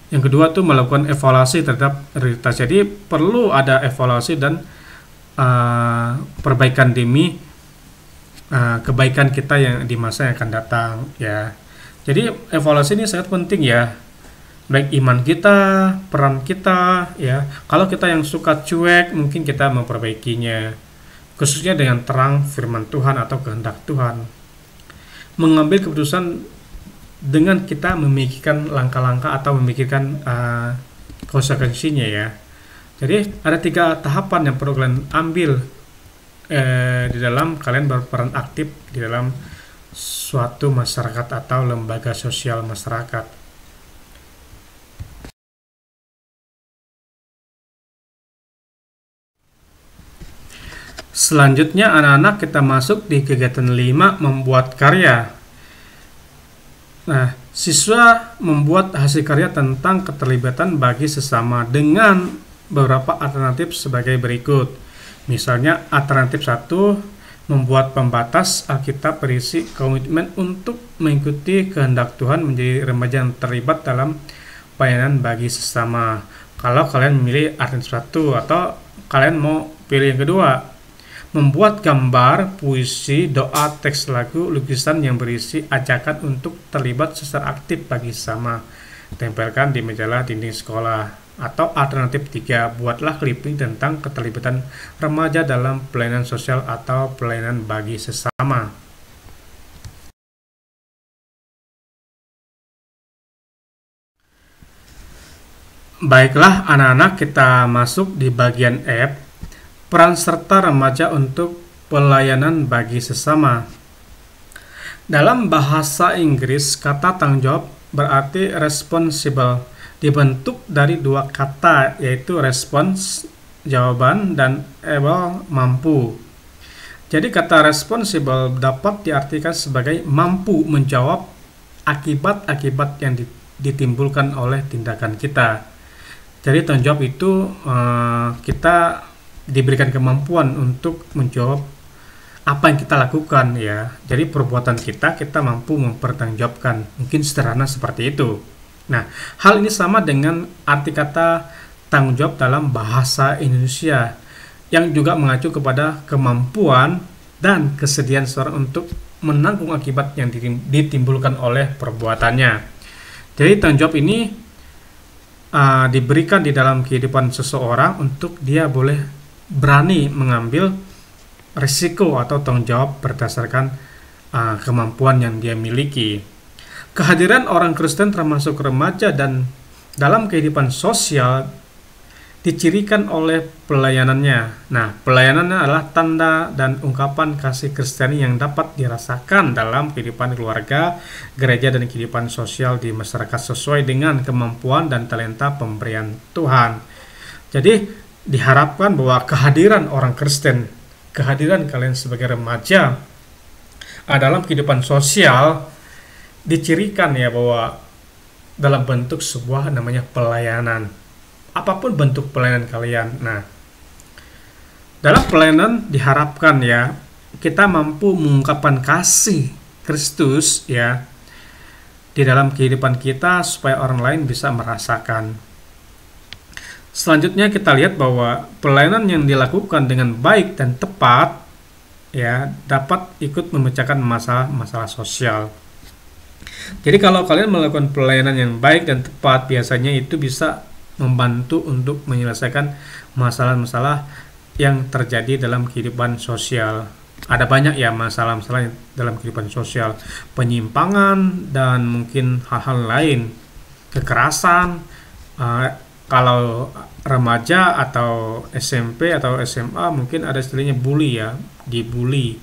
Yang kedua tuh melakukan evaluasi terhadap realitas. Jadi perlu ada evaluasi dan perbaikan demi kebaikan kita yang di masa yang akan datang ya. Jadi evaluasi ini sangat penting ya. Baik iman kita, peran kita ya. Kalau kita yang suka cuek, mungkin kita memperbaikinya. Khususnya dengan terang firman Tuhan atau kehendak Tuhan. Mengambil keputusan dengan kita memikirkan langkah-langkah atau memikirkan konsekuensinya ya. Jadi ada 3 tahapan yang perlu kalian ambil di dalam kalian berperan aktif di dalam suatu masyarakat atau lembaga sosial masyarakat. Selanjutnya anak-anak kita masuk di kegiatan 5 membuat karya. Nah, siswa membuat hasil karya tentang keterlibatan bagi sesama dengan beberapa alternatif sebagai berikut. Misalnya alternatif 1, membuat pembatas Alkitab berisi komitmen untuk mengikuti kehendak Tuhan menjadi remaja yang terlibat dalam pelayanan bagi sesama. Kalau kalian memilih alternatif 1 atau kalian mau pilih yang kedua, membuat gambar, puisi, doa, teks lagu, lukisan yang berisi ajakan untuk terlibat secara aktif bagi sesama. Tempelkan di majalah dinding sekolah. Atau alternatif 3, buatlah clipping tentang keterlibatan remaja dalam pelayanan sosial atau pelayanan bagi sesama. Baiklah anak-anak, kita masuk di bagian F. Peran serta remaja untuk pelayanan bagi sesama. Dalam bahasa Inggris, kata tanggung jawab berarti responsible, dibentuk dari 2 kata, yaitu response, jawaban, dan able, mampu. Jadi kata responsible dapat diartikan sebagai mampu menjawab akibat-akibat yang ditimbulkan oleh tindakan kita. Jadi tanggung jawab itu kita diberikan kemampuan untuk menjawab apa yang kita lakukan ya. Jadi perbuatan kita mampu mempertanggungjawabkan. Mungkin sederhana seperti itu. Nah, hal ini sama dengan arti kata tanggung jawab dalam bahasa Indonesia yang juga mengacu kepada kemampuan dan kesediaan seorang untuk menanggung akibat yang ditimbulkan oleh perbuatannya. Jadi tanggung jawab ini diberikan di dalam kehidupan seseorang untuk dia boleh berani mengambil risiko atau tanggung jawab berdasarkan kemampuan yang dia miliki. Kehadiran orang Kristen termasuk remaja dan dalam kehidupan sosial dicirikan oleh pelayanannya. Nah, pelayanannya adalah tanda dan ungkapan kasih Kristiani yang dapat dirasakan dalam kehidupan keluarga, gereja, dan kehidupan sosial di masyarakat sesuai dengan kemampuan dan talenta pemberian Tuhan. Jadi, diharapkan bahwa kehadiran orang Kristen, kehadiran kalian sebagai remaja dalam kehidupan sosial dicirikan ya bahwa dalam bentuk sebuah namanya pelayanan. Apapun bentuk pelayanan kalian. Nah, dalam pelayanan diharapkan ya kita mampu mengungkapkan kasih Kristus ya di dalam kehidupan kita supaya orang lain bisa merasakan. Selanjutnya kita lihat bahwa pelayanan yang dilakukan dengan baik dan tepat ya dapat ikut memecahkan masalah sosial. Jadi kalau kalian melakukan pelayanan yang baik dan tepat, biasanya itu bisa membantu untuk menyelesaikan masalah-masalah yang terjadi dalam kehidupan sosial. Ada banyak ya masalah-masalah dalam kehidupan sosial, penyimpangan dan mungkin hal-hal lain, kekerasan. Kalau remaja atau SMP atau SMA mungkin ada istilahnya bully ya, dibully.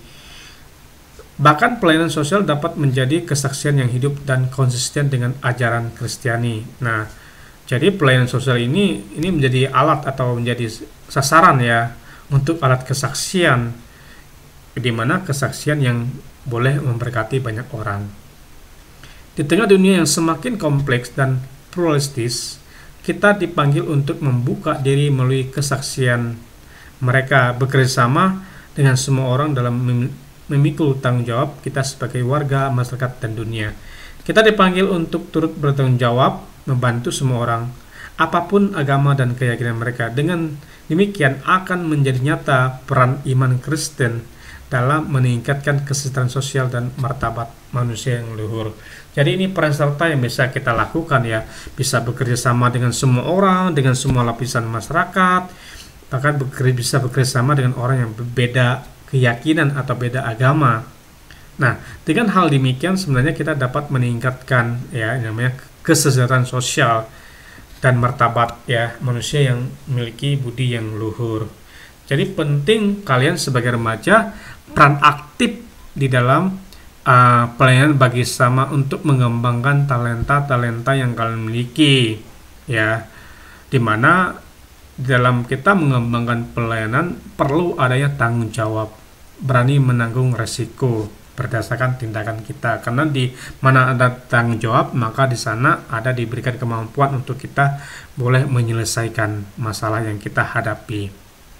Bahkan pelayanan sosial dapat menjadi kesaksian yang hidup dan konsisten dengan ajaran Kristiani. Nah, jadi pelayanan sosial ini menjadi alat atau menjadi sasaran ya untuk alat kesaksian, di mana kesaksian yang boleh memberkati banyak orang. Di tengah dunia yang semakin kompleks dan pluralistis, kita dipanggil untuk membuka diri melalui kesaksian mereka, bekerjasama dengan semua orang dalam memikul tanggung jawab kita sebagai warga, masyarakat, dan dunia. Kita dipanggil untuk turut bertanggung jawab membantu semua orang, apapun agama dan keyakinan mereka. Dengan demikian akan menjadi nyata peran iman Kristen dalam meningkatkan kesejahteraan sosial dan martabat manusia yang luhur. Jadi ini peran serta yang bisa kita lakukan ya, bisa bekerja sama dengan semua orang, dengan semua lapisan masyarakat, bahkan bisa bekerja sama dengan orang yang berbeda keyakinan atau beda agama. Nah, dengan hal demikian sebenarnya kita dapat meningkatkan ya namanya kesejahteraan sosial dan martabat ya manusia yang memiliki budi yang luhur. Jadi penting kalian sebagai remaja peran aktif di dalam pelayanan bagi sesama untuk mengembangkan talenta-talenta yang kalian miliki ya, dimana dalam kita mengembangkan pelayanan perlu adanya tanggung jawab, berani menanggung resiko berdasarkan tindakan kita, karena di mana ada tanggung jawab maka di sana ada diberikan kemampuan untuk kita boleh menyelesaikan masalah yang kita hadapi.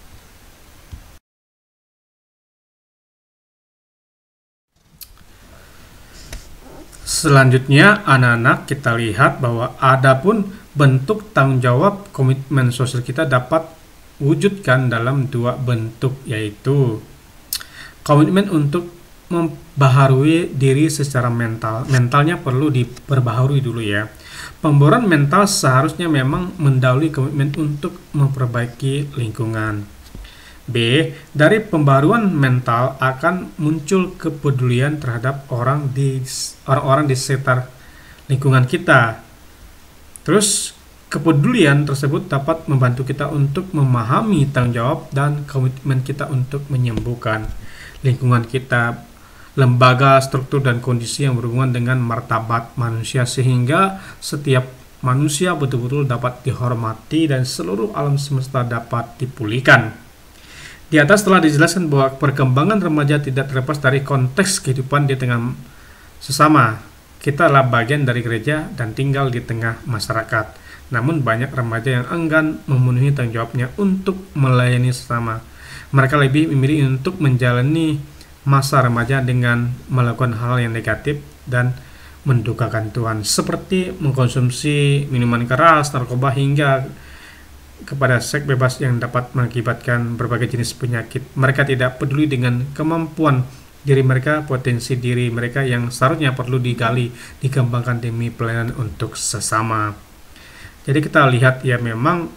Selanjutnya, anak-anak, kita lihat bahwa adapun bentuk tanggung jawab komitmen sosial kita dapat wujudkan dalam dua bentuk, yaitu komitmen untuk membaharui diri secara mental. Mentalnya perlu diperbaharui dulu ya. Pembaharuan mental seharusnya memang mendahului komitmen untuk memperbaiki lingkungan. B. Dari pembaruan mental akan muncul kepedulian terhadap orang-orang di sekitar lingkungan kita. Terus kepedulian tersebut dapat membantu kita untuk memahami tanggung jawab dan komitmen kita untuk menyembuhkan lingkungan kita, lembaga, struktur, dan kondisi yang berhubungan dengan martabat manusia, sehingga setiap manusia betul-betul dapat dihormati dan seluruh alam semesta dapat dipulihkan. Di atas telah dijelaskan bahwa perkembangan remaja tidak terlepas dari konteks kehidupan di tengah sesama. Kita adalah bagian dari gereja dan tinggal di tengah masyarakat. Namun banyak remaja yang enggan memenuhi tanggung jawabnya untuk melayani sesama. Mereka lebih memilih untuk menjalani masa remaja dengan melakukan hal yang negatif dan mendukakan Tuhan, seperti mengkonsumsi minuman keras, narkoba, hingga kepada seks bebas yang dapat mengakibatkan berbagai jenis penyakit. Mereka tidak peduli dengan kemampuan diri mereka, potensi diri mereka yang seharusnya perlu digali, dikembangkan demi pelayanan untuk sesama. Jadi kita lihat ya, memang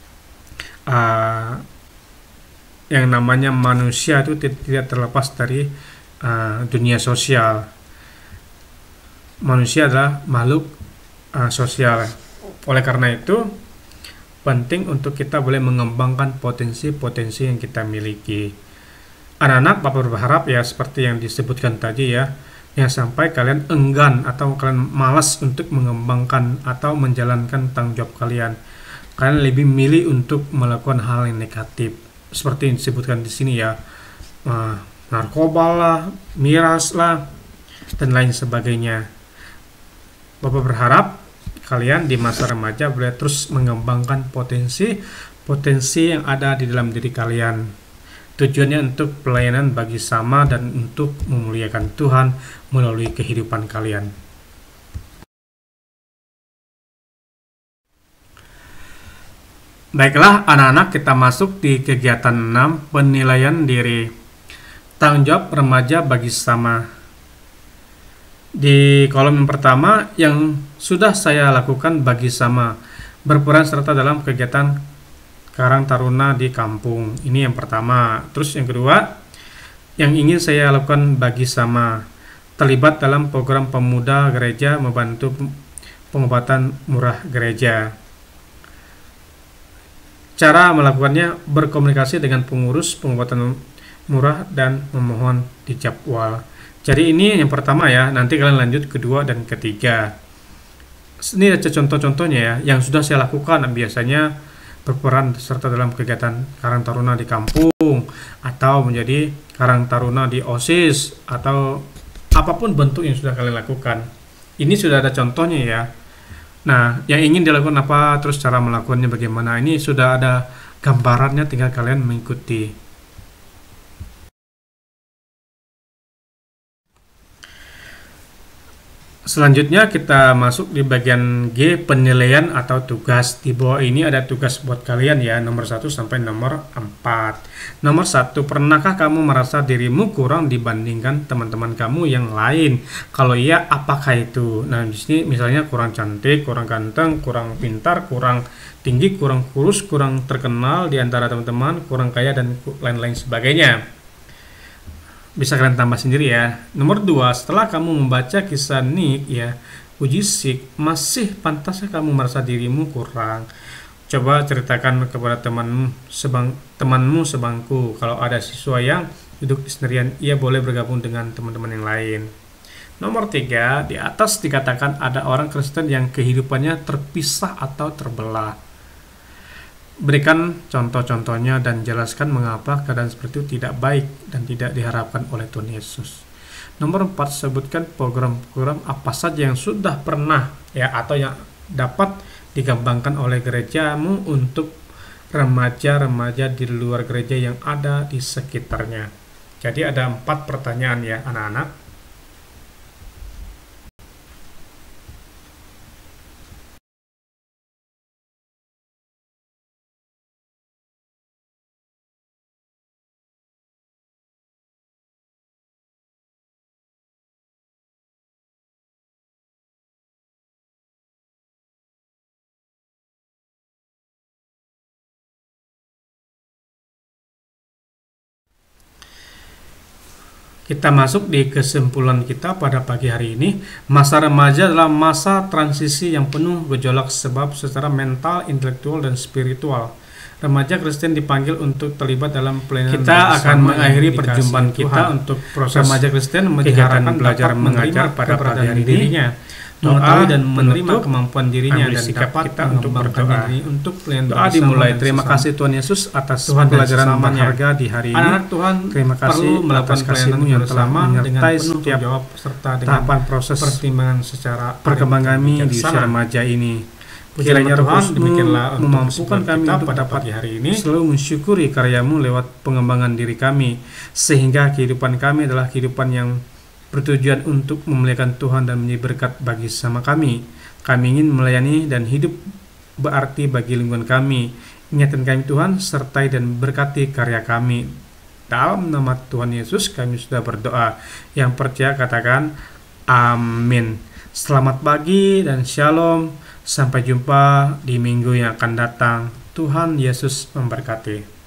yang namanya manusia itu tidak terlepas dari dunia sosial. Manusia adalah makhluk sosial. Oleh karena itu penting untuk kita boleh mengembangkan potensi-potensi yang kita miliki. Anak-anak, Bapak berharap ya seperti yang disebutkan tadi ya, yang sampai kalian enggan atau kalian malas untuk mengembangkan atau menjalankan tanggung jawab kalian. Kalian lebih memilih untuk melakukan hal yang negatif, seperti yang disebutkan di sini ya, narkoba lah, miras lah, dan lain sebagainya. Bapak berharap kalian di masa remaja boleh terus mengembangkan potensi yang ada di dalam diri kalian. Tujuannya untuk pelayanan bagi sama dan untuk memuliakan Tuhan melalui kehidupan kalian. Baiklah anak-anak, kita masuk di kegiatan 6, penilaian diri. Tanggung jawab remaja bagi sama. Di kolom yang pertama, yang sudah saya lakukan bagi sama, berperan serta dalam kegiatan Karang Taruna di kampung. Ini yang pertama. Terus yang kedua, yang ingin saya lakukan bagi sama, terlibat dalam program pemuda gereja, membantu pengobatan murah gereja. Cara melakukannya, berkomunikasi dengan pengurus pengobatan murah dan memohon dijadwal. Jadi ini yang pertama ya, nanti kalian lanjut kedua dan ketiga. Ini ada contoh-contohnya ya, yang sudah saya lakukan. Biasanya berperan serta dalam kegiatan Karang Taruna di kampung, atau menjadi Karang Taruna di OSIS, atau apapun bentuk yang sudah kalian lakukan. Ini sudah ada contohnya ya. Nah, yang ingin dilakukan apa, terus cara melakukannya bagaimana, ini sudah ada gambarannya, tinggal kalian mengikuti. Selanjutnya kita masuk di bagian G, penilaian atau tugas. Di bawah ini ada tugas buat kalian ya, nomor 1 sampai nomor 4. Nomor 1, pernahkah kamu merasa dirimu kurang dibandingkan teman-teman kamu yang lain? Kalau iya, apakah itu? Nah, di sini misalnya kurang cantik, kurang ganteng, kurang pintar, kurang tinggi, kurang kurus, kurang terkenal di antara teman-teman, kurang kaya, dan lain-lain sebagainya. Bisa kalian tambah sendiri ya. Nomor 2, setelah kamu membaca kisah Nick ya, uji Sik, masih pantaskah kamu merasa dirimu kurang? Coba ceritakan kepada temanmu sebangku. Kalau ada siswa yang duduk di sendirian, ia boleh bergabung dengan teman-teman yang lain. Nomor 3, di atas dikatakan ada orang Kristen yang kehidupannya terpisah atau terbelah. Berikan contoh-contohnya dan jelaskan mengapa keadaan seperti itu tidak baik dan tidak diharapkan oleh Tuhan Yesus. Nomor 4, sebutkan program-program apa saja yang sudah pernah ya atau yang dapat dikembangkan oleh gerejamu untuk remaja-remaja di luar gereja yang ada di sekitarnya. Jadi ada 4 pertanyaan ya anak-anak. Kita masuk di kesimpulan kita pada pagi hari ini. Masa remaja adalah masa transisi yang penuh gejolak sebab secara mental, intelektual, dan spiritual. Remaja Kristen dipanggil untuk terlibat dalam pelayanan. Kita akan mengakhiri perjumpaan kita untuk proses remaja Kristen menjalankan belajar mengajar pada pagi hari dirinya, mengetahui dan menerima kemampuan dirinya, dan sikap kita untuk berdoa. Untuk doa dimulai. Terima kasih Tuhan Yesus atas pelajaran berharga di hari ini. Anak Tuhan, terima kasih melakukan kasih-Mu yang telah menyertai setiap jawab serta tahapan proses pertimbangan secara perkembangan kami di usia remaja ini. Kiranya Tuhan memampukan kami untuk pada pagi hari ini selalu mensyukuri karya-Mu lewat pengembangan diri kami, sehingga kehidupan kami adalah kehidupan yang bertujuan untuk memuliakan Tuhan dan menjadi berkat bagi sesama kami. Kami ingin melayani dan hidup berarti bagi lingkungan kami. Ingatkan kami Tuhan, sertai dan berkati karya kami. Dalam nama Tuhan Yesus kami sudah berdoa. Yang percaya katakan amin. Selamat pagi dan shalom. Sampai jumpa di minggu yang akan datang. Tuhan Yesus memberkati.